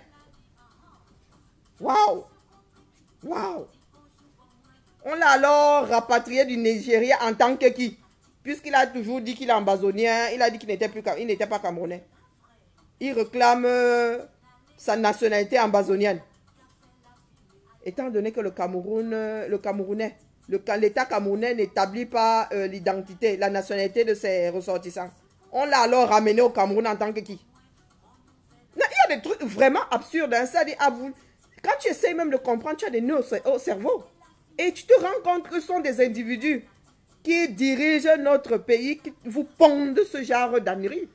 Waouh! Waouh! On l'a alors rapatrié du Nigeria en tant que qui? Puisqu'il a toujours dit qu'il est ambazonien, il a dit qu'il n'était plus, il n'était pas camerounais. Il réclame euh, sa nationalité ambazonienne. Étant donné que le Cameroun, euh, le Camerounais, l'État camerounais n'établit pas euh, l'identité, la nationalité de ses ressortissants. On l'a alors ramené au Cameroun en tant que qui? Non, il y a des trucs vraiment absurdes. Hein, ça dit à vous. Quand tu essaies même de comprendre, tu as des nœuds au cerveau. Et tu te rends compte que ce sont des individus qui dirigent notre pays qui vous pondent ce genre d'ânerie.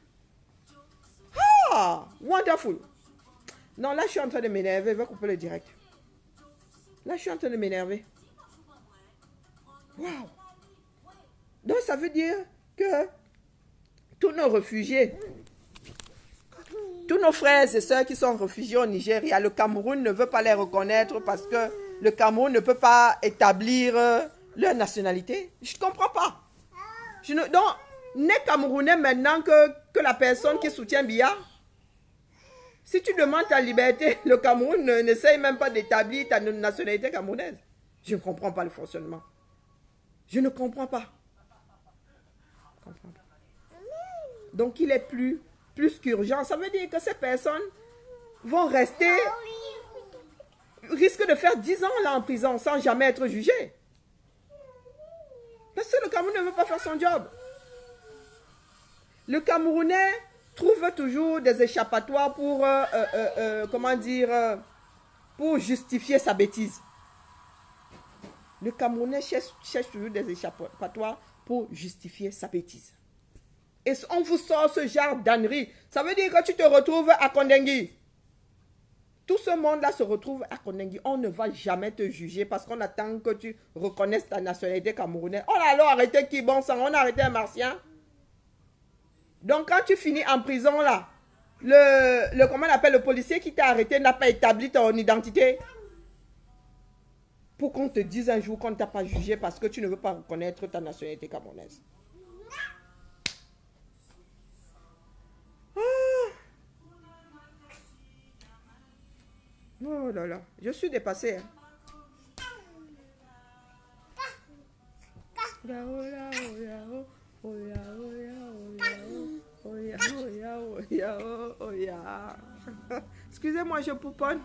Ah, wonderful. Non, là, je suis en train de m'énerver. Je vais couper le direct. Là, je suis en train de m'énerver. Wow. Donc, ça veut dire que tous nos réfugiés, tous nos frères et sœurs qui sont réfugiés au Nigeria, le Cameroun ne veut pas les reconnaître parce que le Cameroun ne peut pas établir leur nationalité. Je ne comprends pas. Je ne, donc, n'est Camerounais maintenant que, que la personne qui soutient Biya. Si tu demandes ta liberté, le Cameroun n'essaye même pas d'établir ta nationalité camerounaise. Je ne comprends pas le fonctionnement. Je ne comprends pas. Je comprends pas. Donc, il est plus, plus qu'urgent. Ça veut dire que ces personnes vont rester, risquent de faire dix ans là en prison sans jamais être jugées. Parce que le Cameroun ne veut pas faire son job. Le Camerounais trouve toujours des échappatoires pour, euh, euh, euh, comment dire, euh, pour justifier sa bêtise. Le Camerounais cherche, cherche toujours des échappatoires pour justifier sa bêtise. Et on vous sort ce genre d'ânerie. Ça veut dire que tu te retrouves à Kondengui. Tout ce monde-là se retrouve à Kondengui. On ne va jamais te juger parce qu'on attend que tu reconnaisses ta nationalité camerounaise. On a alors arrêté qui bon sang? On a arrêté un martien. Donc, quand tu finis en prison, là, le, le comment on appelle, le policier qui t'a arrêté n'a pas établi ton identité. Pour qu'on te dise un jour qu'on ne t'a pas jugé parce que tu ne veux pas reconnaître ta nationalité camerounaise. Ah. Oh là là, je suis dépassée. Hein. Excusez-moi, je pouponne.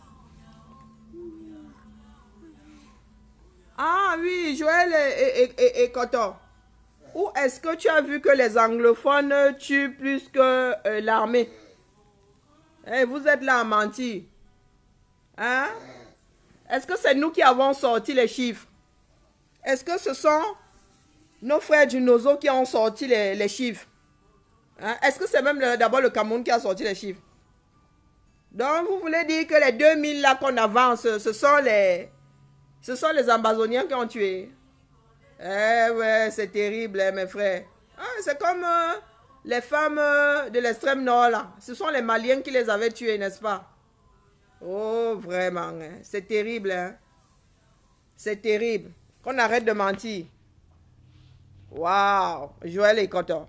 Ah oui, Joël et, et, et, et Coton. Où est-ce que tu as vu que les anglophones tuent plus que euh, l'armée? Hey, vous êtes là à mentir. Hein? Est-ce que c'est nous qui avons sorti les chiffres? Est-ce que ce sont nos frères du Nozo qui ont sorti les, les chiffres? Hein? Est-ce que c'est même d'abord le Cameroun qui a sorti les chiffres? Donc, vous voulez dire que les deux mille là qu'on avance, ce sont les, ce sont les Amazoniens qui ont tué? Eh ouais, c'est terrible, hein, mes frères. Ah, c'est comme euh, les femmes euh, de l'extrême nord, là. Ce sont les Maliens qui les avaient tués, n'est-ce pas? Oh, vraiment, hein. C'est terrible, hein. C'est terrible. Qu'on arrête de mentir. Waouh, Joël et Coton.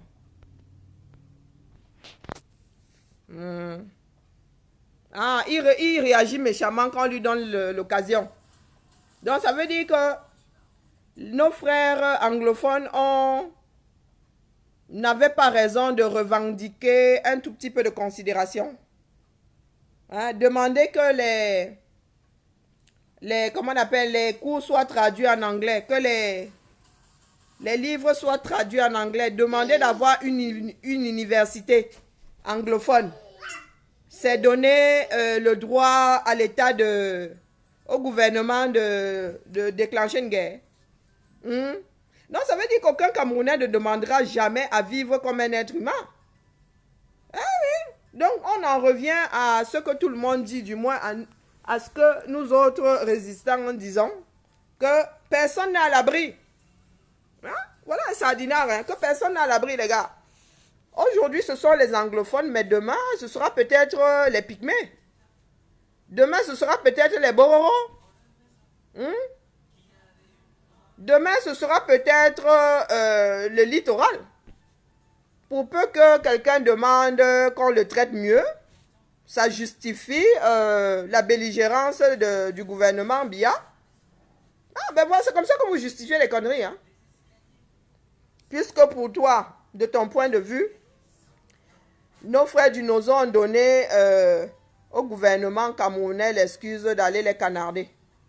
Hmm. Ah, il, ré, il réagit méchamment quand on lui donne l'occasion. Donc, ça veut dire que nos frères anglophones ont n'avaient pas raison de revendiquer un tout petit peu de considération. Hein, demander que les, les, comment on appelle, les cours soient traduits en anglais, que les, les livres soient traduits en anglais, demander d'avoir une, une, une université anglophone. C'est donner euh, le droit à l'État de, au gouvernement de, de déclencher une guerre. Hmm? Non, ça veut dire qu'aucun Camerounais ne demandera jamais à vivre comme un être humain. Ah oui. Donc, on en revient à ce que tout le monde dit, du moins à, à ce que nous autres résistants disons, que personne n'est à l'abri. Hein? Voilà un sardinard, hein, que personne n'est à l'abri, les gars. Aujourd'hui, ce sont les anglophones, mais demain, ce sera peut-être euh, les pygmées. Demain, ce sera peut-être les bororo. Hmm? Demain, ce sera peut-être euh, le littoral. Pour peu que quelqu'un demande qu'on le traite mieux, ça justifie euh, la belligérance de, du gouvernement Biya. Ah, ben voilà, c'est comme ça que vous justifiez les conneries. Hein? Puisque pour toi, de ton point de vue, nos frères du Nozo ont donné euh, au gouvernement camerounais l'excuse d'aller les canarder.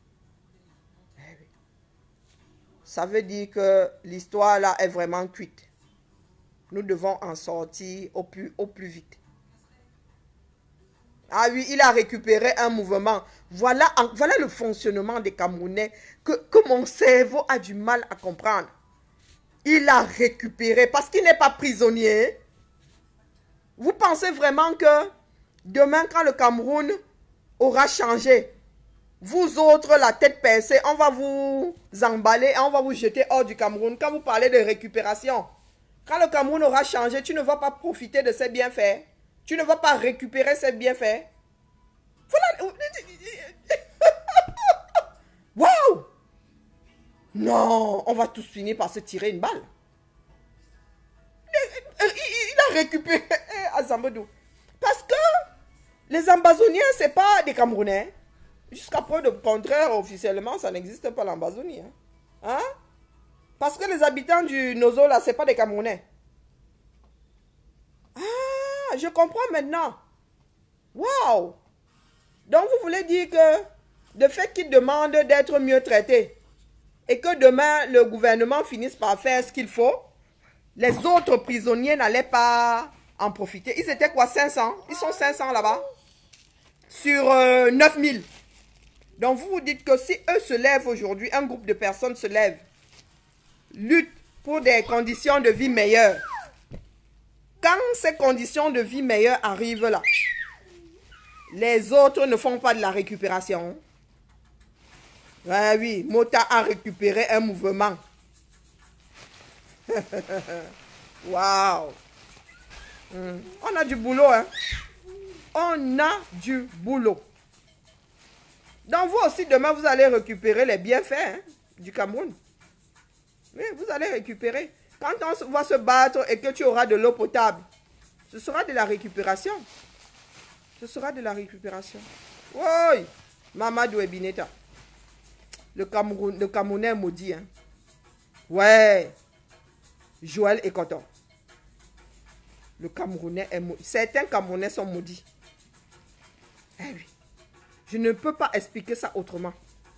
Ça veut dire que l'histoire là est vraiment cuite. Nous devons en sortir au plus, au plus vite. Ah oui, il a récupéré un mouvement. Voilà, voilà le fonctionnement des Camerounais que, que mon cerveau a du mal à comprendre. Il a récupéré parce qu'il n'est pas prisonnier. Vous pensez vraiment que demain, quand le Cameroun aura changé, vous autres, la tête percée, on va vous emballer et on va vous jeter hors du Cameroun. Quand vous parlez de récupération, quand le Cameroun aura changé, tu ne vas pas profiter de ses bienfaits. Tu ne vas pas récupérer ses bienfaits. Voilà. Waouh! Non, on va tous finir par se tirer une balle. Il, il, il a récupéré Azambadou. Parce que les Ambazoniens, ce n'est pas des Camerounais. Jusqu'à preuve de contraire, officiellement, ça n'existe pas l'Ambazonie. Hein? Hein? Parce que les habitants du Nozo, là, ce n'est pas des Camerounais. Ah, je comprends maintenant. Waouh! Donc, vous voulez dire que le fait qu'ils demandent d'être mieux traités et que demain, le gouvernement finisse par faire ce qu'il faut, les autres prisonniers n'allaient pas en profiter. Ils étaient quoi, cinq cents? Ils sont cinq cents là-bas sur euh, neuf mille. Donc, vous vous dites que si eux se lèvent aujourd'hui, un groupe de personnes se lève, lutte pour des conditions de vie meilleures. Quand ces conditions de vie meilleures arrivent là, les autres ne font pas de la récupération. Ouais, oui, Mota a récupéré un mouvement. Waouh! Hum. On a du boulot, hein? On a du boulot. Donc vous aussi, demain, vous allez récupérer les bienfaits hein, du Cameroun. Oui, vous allez récupérer. Quand on va se battre et que tu auras de l'eau potable, ce sera de la récupération. Ce sera de la récupération. Oui, Mamadou Ebineta. Le Cameroun, le Camerounais maudit. Hein. Ouais. Joël et Coton. Le Camerounais est maudit. Certains Camerounais sont maudits. Eh oui. Je ne peux pas expliquer ça autrement.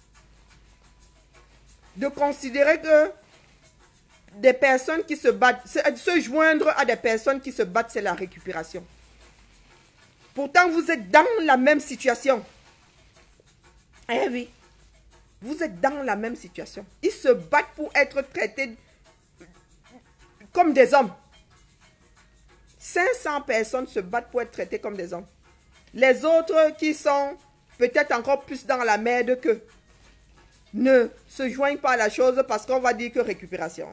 De considérer que des personnes qui se battent, se, se joindre à des personnes qui se battent, c'est la récupération. Pourtant, vous êtes dans la même situation. Eh oui. Vous êtes dans la même situation. Ils se battent pour être traités comme des hommes. cinq cents personnes se battent pour être traitées comme des hommes. Les autres qui sont peut-être encore plus dans la merde qu'eux ne se joignent pas à la chose parce qu'on va dire que récupération.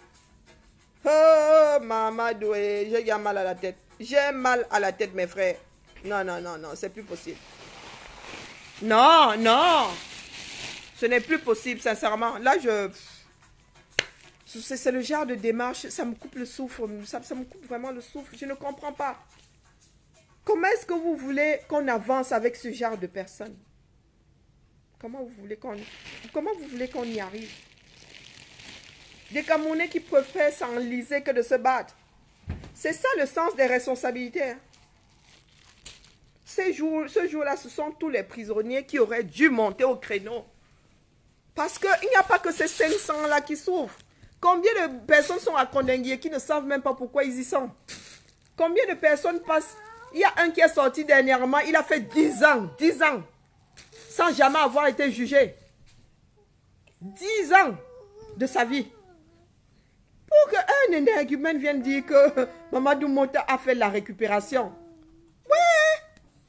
Oh, Mamadou, j'ai mal à la tête. J'ai mal à la tête, mes frères. Non, non, non, non, c'est plus possible. Non, non. Ce n'est plus possible, sincèrement. Là, je... C'est le genre de démarche, ça me coupe le souffle. Ça, ça me coupe vraiment le souffle. Je ne comprends pas. Comment est-ce que vous voulez qu'on avance avec ce genre de personnes? Comment vous voulez qu'on comment vous voulez qu'on y arrive? Des Camerounais qui préfèrent s'enliser que de se battre. C'est ça le sens des responsabilités. Hein. Ces jours, ce jour-là, ce sont tous les prisonniers qui auraient dû monter au créneau. Parce qu'il n'y a pas que ces cinq cents-là qui souffrent. Combien de personnes sont à Kondengue qui ne savent même pas pourquoi ils y sont? Combien de personnes passent? Il y a un qui est sorti dernièrement, il a fait dix ans, dix ans, sans jamais avoir été jugé. dix ans de sa vie. Pour qu'un énergumène vienne dire que Mamadou Mota a fait la récupération. Ouais.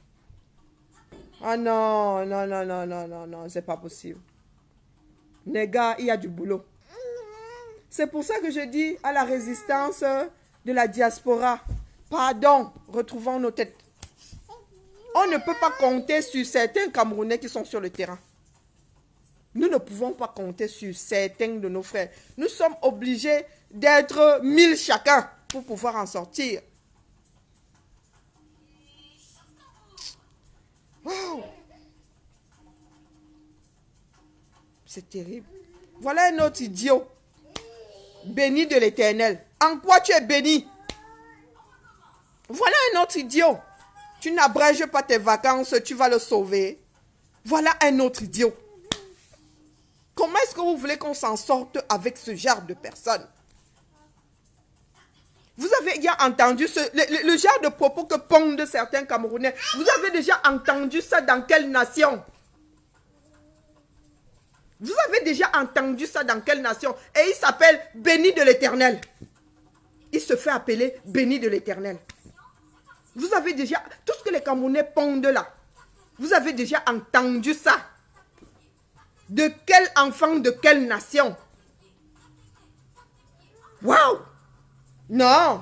Ah non, non, non, non, non, non, non, c'est pas possible. Les gars, il y a du boulot. C'est pour ça que je dis à la résistance de la diaspora, pardon, retrouvons nos têtes. On ne peut pas compter sur certains Camerounais qui sont sur le terrain. Nous ne pouvons pas compter sur certains de nos frères. Nous sommes obligés d'être mille chacun pour pouvoir en sortir. Wow. C'est terrible. Voilà un autre idiot. Béni de l'Éternel. En quoi tu es béni? Voilà un autre idiot. Tu n'abrèges pas tes vacances, tu vas le sauver. Voilà un autre idiot. Comment est-ce que vous voulez qu'on s'en sorte avec ce genre de personnes? Vous avez déjà entendu ce, le, le, le genre de propos que pondent certains Camerounais. Vous avez déjà entendu ça dans quelle nation? Vous avez déjà entendu ça dans quelle nation? Et il s'appelle béni de l'Éternel. Il se fait appeler béni de l'Éternel. Vous avez déjà, tout ce que les Camerounais pondent là, vous avez déjà entendu ça. De quel enfant, de quelle nation? Waouh! Non!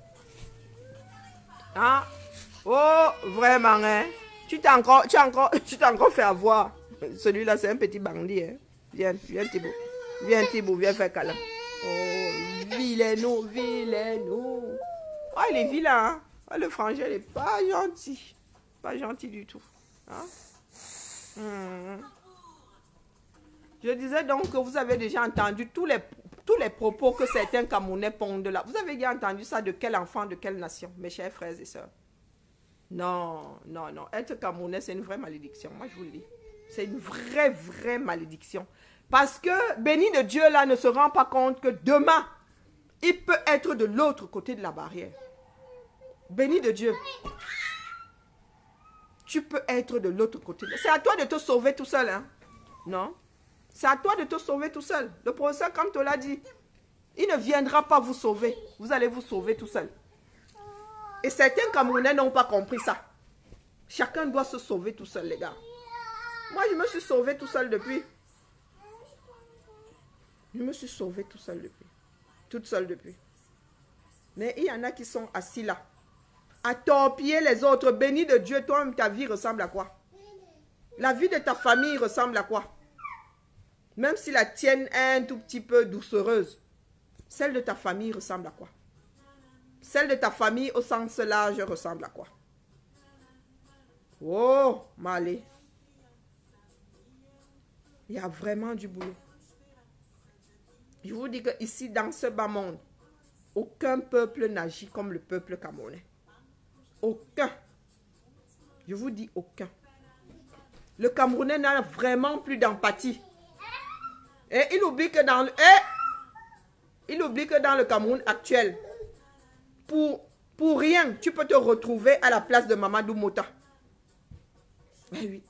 Ah! Oh, vraiment, hein? Tu t'es encore, tu as encore, tu t'es encore fait avoir. Celui-là, c'est un petit bandit, hein? Viens, viens Thibaut. Viens Thibaut, viens faire câlin. Oh, vilain-nous, vilain-nous. Oh, il est vilain, hein? Oh, le frangin, il n'est pas gentil. Pas gentil du tout. Hein? Hmm. Je disais donc que vous avez déjà entendu tous les, tous les propos que certains Camerounais pondent là. Vous avez déjà entendu ça de quel enfant, de quelle nation, mes chers frères et sœurs? Non, non, non. Être Camerounais, c'est une vraie malédiction. Moi, je vous le dis. C'est une vraie, vraie malédiction. Parce que béni de Dieu, là, ne se rend pas compte que demain, il peut être de l'autre côté de la barrière. Béni de Dieu. Tu peux être de l'autre côté. C'est à toi de te sauver tout seul, hein? Non? C'est à toi de te sauver tout seul. Le professeur, comme tu l'as dit, il ne viendra pas vous sauver. Vous allez vous sauver tout seul. Et certains Camerounais n'ont pas compris ça. Chacun doit se sauver tout seul, les gars. Moi, je me suis sauvé tout seul depuis. Je me suis sauvé tout seul depuis. Toute seule depuis. Mais il y en a qui sont assis là, à torpiller les autres. Béni de Dieu, toi-même, ta vie ressemble à quoi? La vie de ta famille ressemble à quoi? Même si la tienne est un tout petit peu doucereuse, celle de ta famille ressemble à quoi? Celle de ta famille au sens large ressemble à quoi? Oh, Malé. Il y a vraiment du boulot. Je vous dis que ici, dans ce bas monde, aucun peuple n'agit comme le peuple camerounais. Aucun. Je vous dis aucun. Le Camerounais n'a vraiment plus d'empathie. Et il oublie que dans le, et il oublie que dans le Cameroun actuel, pour, pour rien, tu peux te retrouver à la place de Mamadou Mota. Eh oui.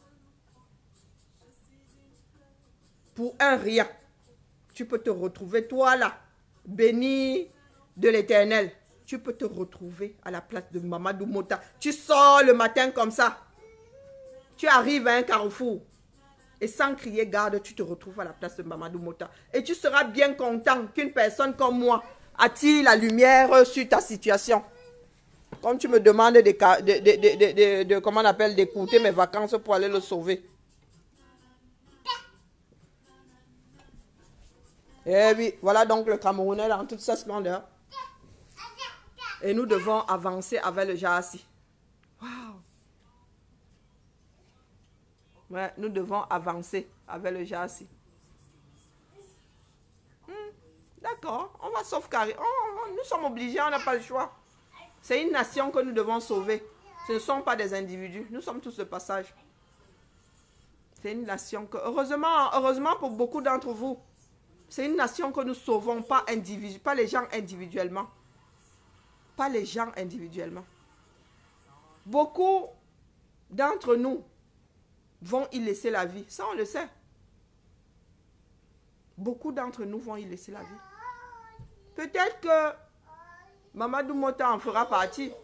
Pour un rien, tu peux te retrouver, toi là, béni de l'Éternel. Tu peux te retrouver à la place de Mamadou Mota. Tu sors le matin comme ça. Tu arrives à un carrefour. Et sans crier garde, tu te retrouves à la place de Mamadou Mota. Et tu seras bien content qu'une personne comme moi attire la lumière sur ta situation. Comme tu me demandes de, de, de, de, de, de comment on appelle, d'écouter mes vacances pour aller le sauver. Eh oui, voilà donc le Camerounais dans toute sa splendeur. Et nous devons avancer avec le Jaassi. Waouh! Ouais, nous devons avancer avec le Jaassi. Hmm, d'accord, on va sauvegarder. Oh, oh, nous sommes obligés, on n'a pas le choix. C'est une nation que nous devons sauver. Ce ne sont pas des individus. Nous sommes tous de passage. C'est une nation que, heureusement, heureusement pour beaucoup d'entre vous, c'est une nation que nous sauvons, pas, individu, pas les gens individuellement. Pas les gens individuellement. Beaucoup d'entre nous vont y laisser la vie. Ça, on le sait. Beaucoup d'entre nous vont y laisser la vie. Peut-être que Mamadou Mota en fera partie.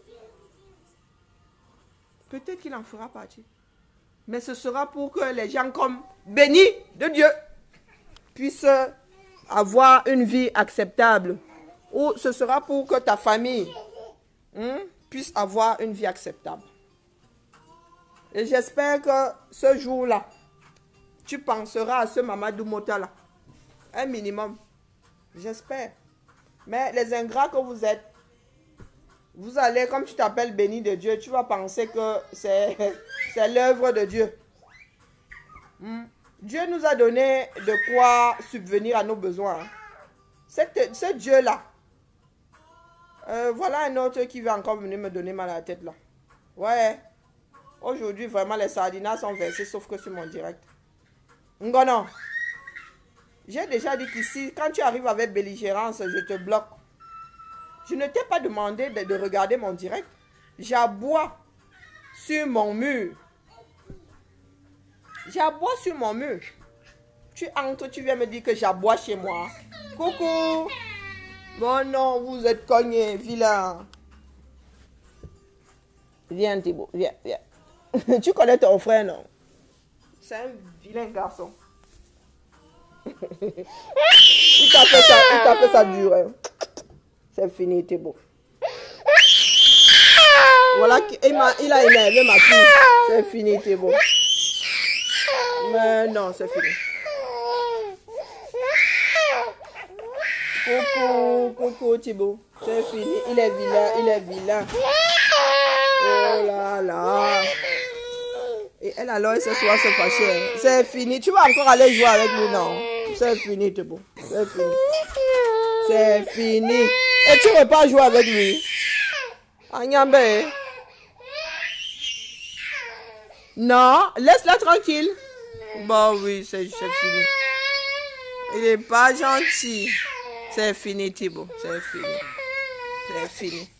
Peut-être qu'il en fera partie. Mais ce sera pour que les gens comme bénis de Dieu puissent avoir une vie acceptable. Ou ce sera pour que ta famille hein, puisse avoir une vie acceptable. Et j'espère que ce jour-là, tu penseras à ce Mamadou Mota-là. Un minimum. J'espère. Mais les ingrats que vous êtes, vous allez, comme tu t'appelles béni de Dieu, tu vas penser que c'est l'œuvre de Dieu. Hmm. Dieu nous a donné de quoi subvenir à nos besoins. Cette, ce Dieu-là, euh, voilà un autre qui va encore venir me donner mal à la tête là. Ouais. Aujourd'hui, vraiment, les sardinas sont versés, sauf que sur mon direct. Ngono. J'ai déjà dit qu'ici, quand tu arrives avec belligérance, je te bloque. Je ne t'ai pas demandé de, de regarder mon direct. J'aboie sur mon mur. J'aboie sur mon mur. Tu entres, tu viens me dire que j'aboie chez moi. Coucou. Bon non, vous êtes cogné, vilain. Viens Thibaut, viens, viens. Tu connais ton frère, non? C'est un vilain garçon. Il t'a fait ça, il t'a fait ça dur. Hein. C'est fini, Thibaut. Voilà, il, a, il a énervé ma fille. C'est fini, Thibaut. Mais non, c'est fini. Coucou, coucou Thibaut. C'est fini. Il est vilain, il est vilain. Oh là là. Et elle alors, elle se soit se fâcher. C'est fini. Tu vas encore aller jouer avec lui, non? C'est fini, Thibaut. C'est fini. C'est fini. Et tu ne veux pas jouer avec lui? Agnambé. Non, laisse-la tranquille. Bon, oui, c'est fini. Il n'est pas gentil. C'est fini, Thibaut. C'est fini. C'est fini.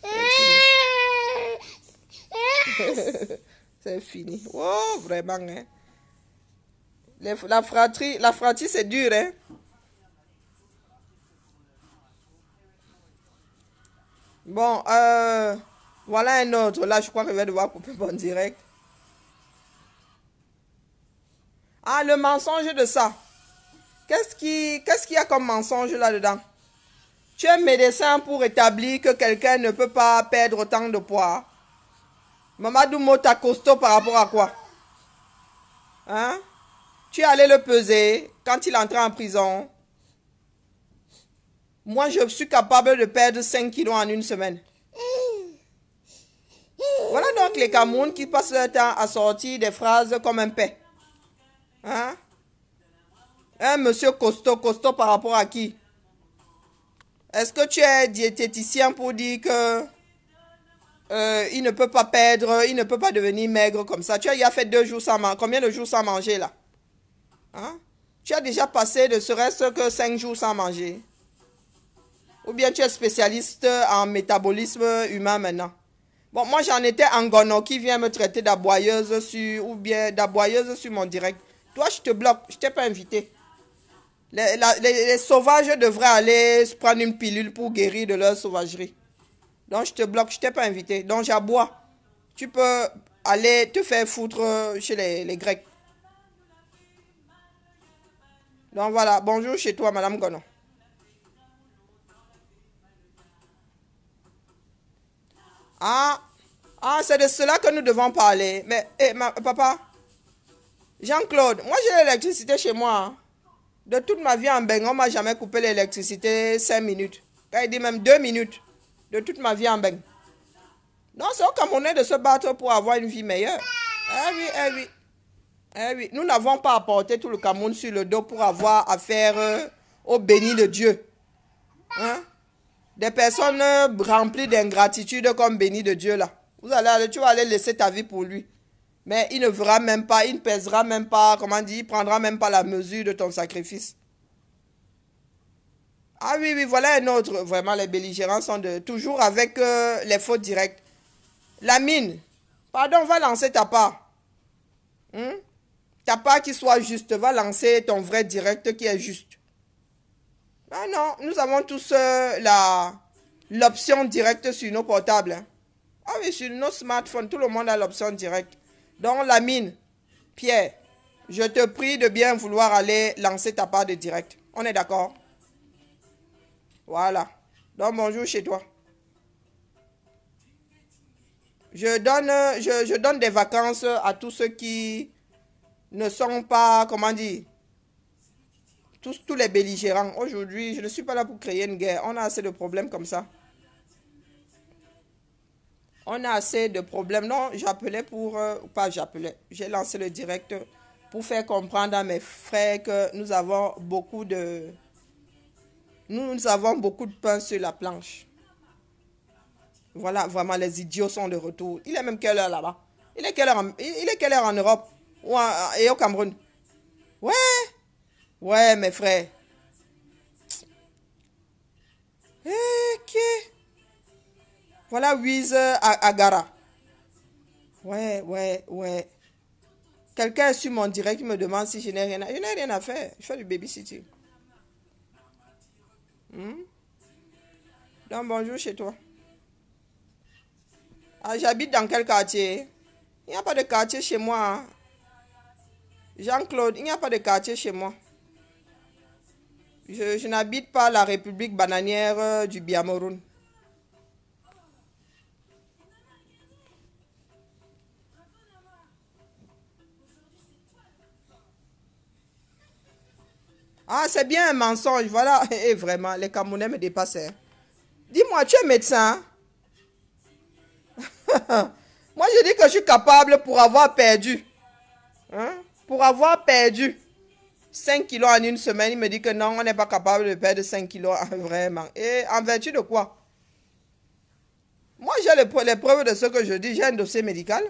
C'est fini. C'est fini. Oh, vraiment, hein. Les, la fratrie, la fratrie, c'est dur, hein. Bon, euh, voilà un autre. Là, je crois que je vais devoir couper mon direct. Ah, le mensonge de ça. Qu'est-ce qui, qu'est-ce qu'il y a comme mensonge là-dedans? Tu es médecin pour établir que quelqu'un ne peut pas perdre autant de poids. Mamadou Mota costaud par rapport à quoi? Hein? Tu es allé le peser quand il entrait en prison. Moi, je suis capable de perdre cinq kilos en une semaine. Voilà donc les Camerounais qui passent leur temps à sortir des phrases comme un paix. Hein? Un monsieur costaud, costaud par rapport à qui? Est-ce que tu es diététicien pour dire que euh, il ne peut pas perdre, il ne peut pas devenir maigre comme ça? Tu as déjà fait deux jours sans manger. Combien de jours sans manger là? Hein? Tu as déjà passé de serait-ce que cinq jours sans manger? Ou bien tu es spécialiste en métabolisme humain maintenant? Bon, moi j'en étais en gono qui vient me traiter d'aboyeuse sur, ou bien d'aboyeuse sur mon direct. Toi, je te bloque, je t'ai pas invité. Les, la, les, les sauvages devraient aller se prendre une pilule pour guérir de leur sauvagerie. Donc, je te bloque, je t'ai pas invité. Donc, j'aboie. Tu peux aller te faire foutre chez les, les Grecs. Donc, voilà. Bonjour chez toi, Madame Gono. Ah, ah c'est de cela que nous devons parler. Mais, eh, ma, papa, Jean-Claude, moi, j'ai l'électricité chez moi. Hein. De toute ma vie en Beng, on m'a jamais coupé l'électricité cinq minutes. Quand il dit même deux minutes. De toute ma vie en Beng. Non, c'est au Camerounais de se battre pour avoir une vie meilleure. Eh oui, eh oui. Eh oui. Nous n'avons pas apporté tout le Cameroun sur le dos pour avoir affaire euh, au béni de Dieu. Hein? Des personnes remplies d'ingratitude comme béni de Dieu là. Vous allez, tu vas aller laisser ta vie pour lui. Mais il ne verra même pas, il ne pèsera même pas, comment dire, il ne prendra même pas la mesure de ton sacrifice. Ah oui, oui, voilà un autre. Vraiment, les belligérants sont de, toujours avec euh, les fautes directes. La mine. Pardon, va lancer ta part. Hmm? Ta part qui soit juste. Va lancer ton vrai direct qui est juste. Ah non, nous avons tous euh, la l'option directe sur nos portables. Hein. Ah oui, sur nos smartphones, tout le monde a l'option directe. Donc, la mine, Pierre, je te prie de bien vouloir aller lancer ta part de direct. On est d'accord? Voilà. Donc, bonjour chez toi. Je donne, je, je donne des vacances à tous ceux qui ne sont pas, comment dire, tous, tous les belligérants. Aujourd'hui, je ne suis pas là pour créer une guerre. On a assez de problèmes comme ça. On a assez de problèmes. Non, j'appelais pour... Euh, pas j'appelais. J'ai lancé le direct pour faire comprendre à mes frères que nous avons beaucoup de... Nous, nous avons beaucoup de pain sur la planche. Voilà, vraiment, les idiots sont de retour. Il est même quelle heure là-bas? Il est quelle heure en, il est quelle heure en Europe? Ou en, et au Cameroun? Ouais. Ouais, mes frères. Ok. Voilà Wiz Agara. Ouais, ouais, ouais. Quelqu'un est sur mon direct qui me demande si je n'ai rien à... Je n'ai rien à faire. Je fais du babysitting. Hmm? Donc, bonjour chez toi. Ah, j'habite dans quel quartier? Il n'y a pas de quartier chez moi. Hein? Jean-Claude, il n'y a pas de quartier chez moi. Je, je n'habite pas la République bananière euh, du Biamoun. Ah, c'est bien un mensonge, voilà. Et vraiment, les Camerounais me dépassaient. Dis-moi, tu es médecin? Moi, je dis que je suis capable pour avoir perdu. Hein? Pour avoir perdu cinq kilos en une semaine, il me dit que non, on n'est pas capable de perdre cinq kilos. Vraiment. Et en vertu de quoi? Moi, j'ai les, les preuves de ce que je dis. J'ai un dossier médical.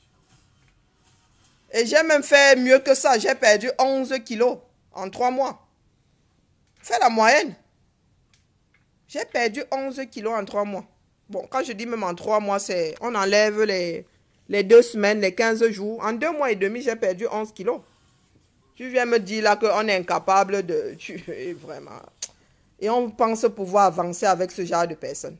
Et j'ai même fait mieux que ça. J'ai perdu onze kilos en trois mois. Fais la moyenne. J'ai perdu onze kilos en trois mois. Bon, quand je dis même en trois mois, c'est on enlève les, les deux semaines, les quinze jours. En deux mois et demi, j'ai perdu onze kilos. Tu viens me dire là qu'on est incapable de... Tu, vraiment. Et on pense pouvoir avancer avec ce genre de personnes.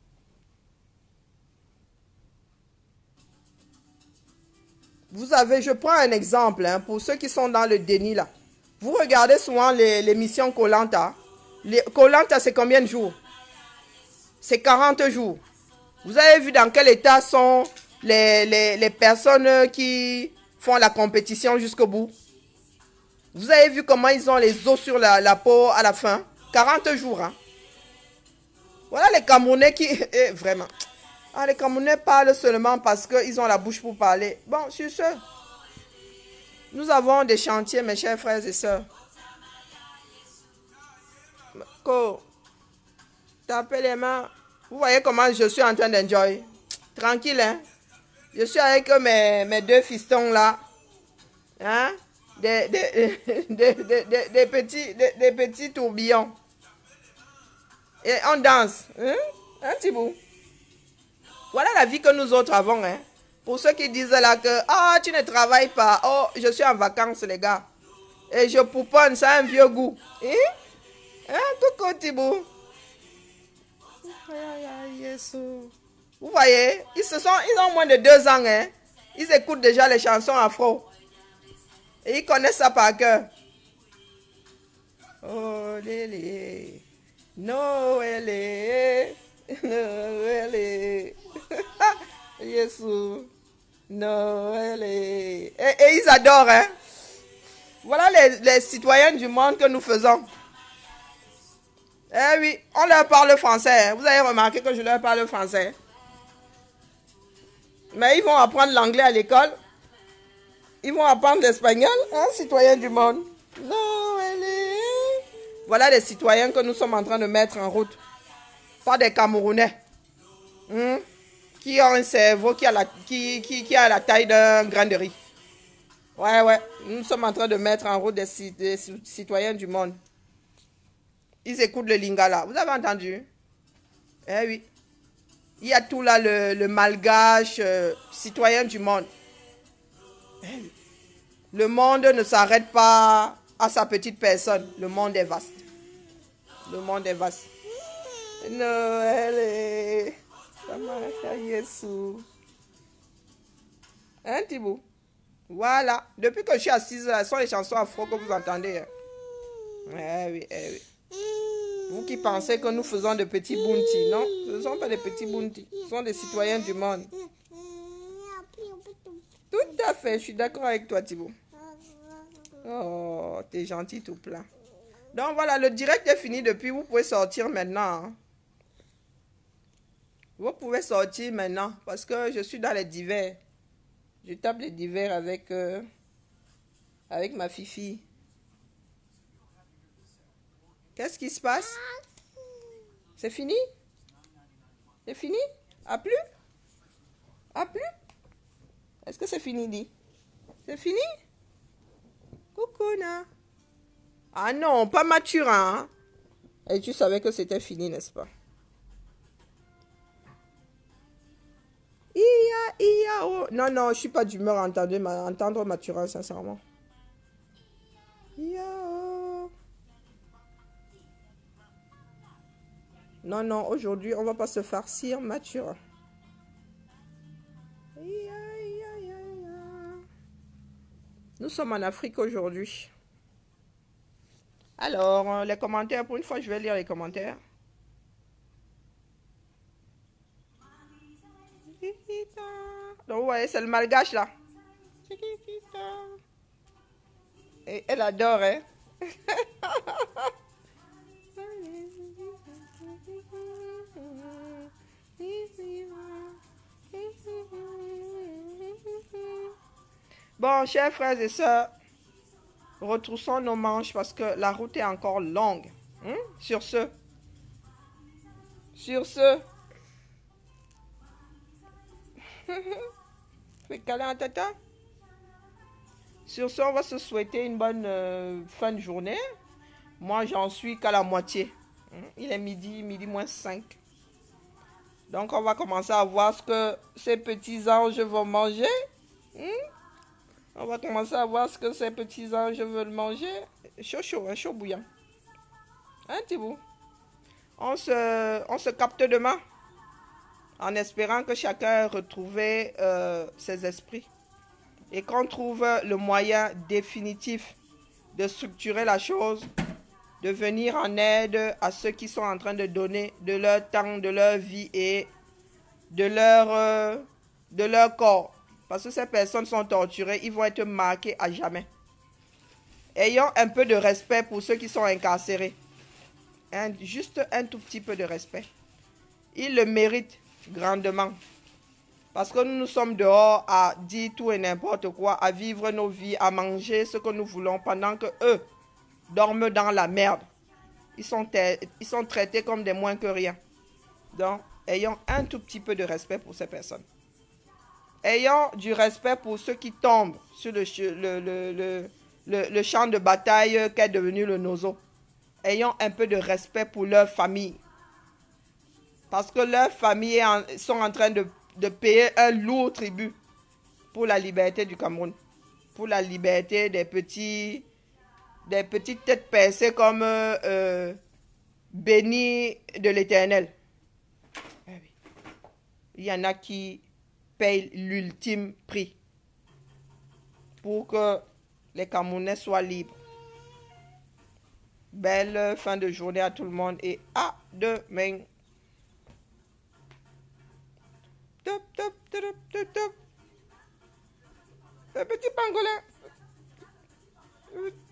Vous avez, je prends un exemple, hein, pour ceux qui sont dans le déni là. Vous regardez souvent l'émission Koh Lanta. Koh Lanta, c'est combien de jours? C'est quarante jours. Vous avez vu dans quel état sont les, les, les personnes qui font la compétition jusqu'au bout? Vous avez vu comment ils ont les os sur la, la peau à la fin? quarante jours. Hein? Voilà les Camerounais qui... Eh, vraiment. Ah, les Camerounais parlent seulement parce qu'ils ont la bouche pour parler. Bon, sur ce, nous avons des chantiers, mes chers frères et sœurs. Ko, tapez les mains. Vous voyez comment je suis en train d'enjoy. Tranquille, hein. Je suis avec mes, mes deux fistons là. Hein? Des, des, des, des, des, des petits, des, des petits tourbillons. Et on danse. Hein? Un petit bout. Voilà la vie que nous autres avons. Hein? Pour ceux qui disent là que ah, tu ne travailles pas. Oh, je suis en vacances, les gars. Et je pouponne, ça a un vieux goût. Hein? Hein? Coucou, Tibou. Vous voyez, ils, se sont, ils ont moins de deux ans. Hein? Ils écoutent déjà les chansons afro. Et ils connaissent ça par cœur. Oh, lélé. Noël. Noël. Jésus. Noël. Et, et ils adorent. Hein? Voilà les, les citoyens du monde que nous faisons. Eh oui, on leur parle français. Vous avez remarqué que je leur parle français. Mais ils vont apprendre l'anglais à l'école. Ils vont apprendre l'espagnol, hein, citoyens du monde. Non, elle est... Voilà les citoyens que nous sommes en train de mettre en route. Pas des Camerounais. Hein, qui ont un cerveau qui a la, qui, qui, qui a la taille d'un grain de riz. Ouais, ouais. Nous sommes en train de mettre en route des, des citoyens du monde. Ils écoutent le lingala. Vous avez entendu? Eh oui. Il y a tout là, le, le malgache, euh, citoyen du monde. Eh oui. Le monde ne s'arrête pas à sa petite personne. Le monde est vaste. Le monde est vaste. Noël est... Hein, Thibaut? Voilà. Depuis que je suis assise là, ce sont les chansons afro que vous entendez. Hein. Eh oui, eh oui. Vous qui pensez que nous faisons de petits bounty, non? Ce ne sont pas des petits bounty. Ce sont des citoyens du monde. Tout à fait, je suis d'accord avec toi, Thibaut. Oh, t'es gentil tout plein. Donc voilà, le direct est fini depuis. Vous pouvez sortir maintenant. Hein. Vous pouvez sortir maintenant parce que je suis dans les divers. Je tape les divers avec, euh, avec ma fifi. Qu'est-ce qui se passe? C'est fini? C'est fini? A plus? A plus? Est-ce que c'est fini, dit? C'est fini? Coucou, na. Ah non, pas mature, hein? Et tu savais que c'était fini, n'est-ce pas? Ia, ia. Yao. Non, non, je suis pas d'humeur à entendre, ma, entendre Mathurin, sincèrement. Yao. Non, non, aujourd'hui, on va pas se farcir Mathurin. Nous sommes en Afrique aujourd'hui. Alors, les commentaires, pour une fois, je vais lire les commentaires. Donc, vous voyez, c'est le malgache, là. Et elle adore, hein. Bon, chers frères et sœurs, retroussons nos manches parce que la route est encore longue. Hein? Sur ce, sur ce, fais câlin à tata. Sur ce, on va se souhaiter une bonne euh, fin de journée. Moi, j'en suis qu'à la moitié. Hein? Il est midi, midi moins cinq. Donc, on va commencer à voir ce que ces petits anges vont manger. Hein? On va commencer à voir ce que ces petits anges veulent manger. Chaud, chaud, hein, chaud bouillant. Hein, Thibaut? On se, on se capte demain. En espérant que chacun ait retrouvé euh, ses esprits. Et qu'on trouve le moyen définitif de structurer la chose. De venir en aide à ceux qui sont en train de donner de leur temps, de leur vie et de leur, euh, de leur corps. Parce que ces personnes sont torturées, ils vont être marqués à jamais. Ayons un peu de respect pour ceux qui sont incarcérés. Un, juste un tout petit peu de respect. Ils le méritent grandement. Parce que nous nous sommes dehors à dire tout et n'importe quoi, à vivre nos vies, à manger ce que nous voulons pendant que eux dorment dans la merde. Ils sont, ils sont traités comme des moins que rien. Donc, ayons un tout petit peu de respect pour ces personnes. Ayons du respect pour ceux qui tombent sur le, le, le, le, le, le champ de bataille qu'est devenu le Nozo. Ayons un peu de respect pour leur famille. Parce que leurs familles en, sont en train de, de payer un lourd tribut pour la liberté du Cameroun. Pour la liberté des petits, des petites têtes percées comme euh, bénis de l'Éternel. Il y en a qui payent l'ultime prix pour que les Camerounais soient libres. Belle fin de journée à tout le monde et à demain. Top, top, top, top, top. Le petit pangolin.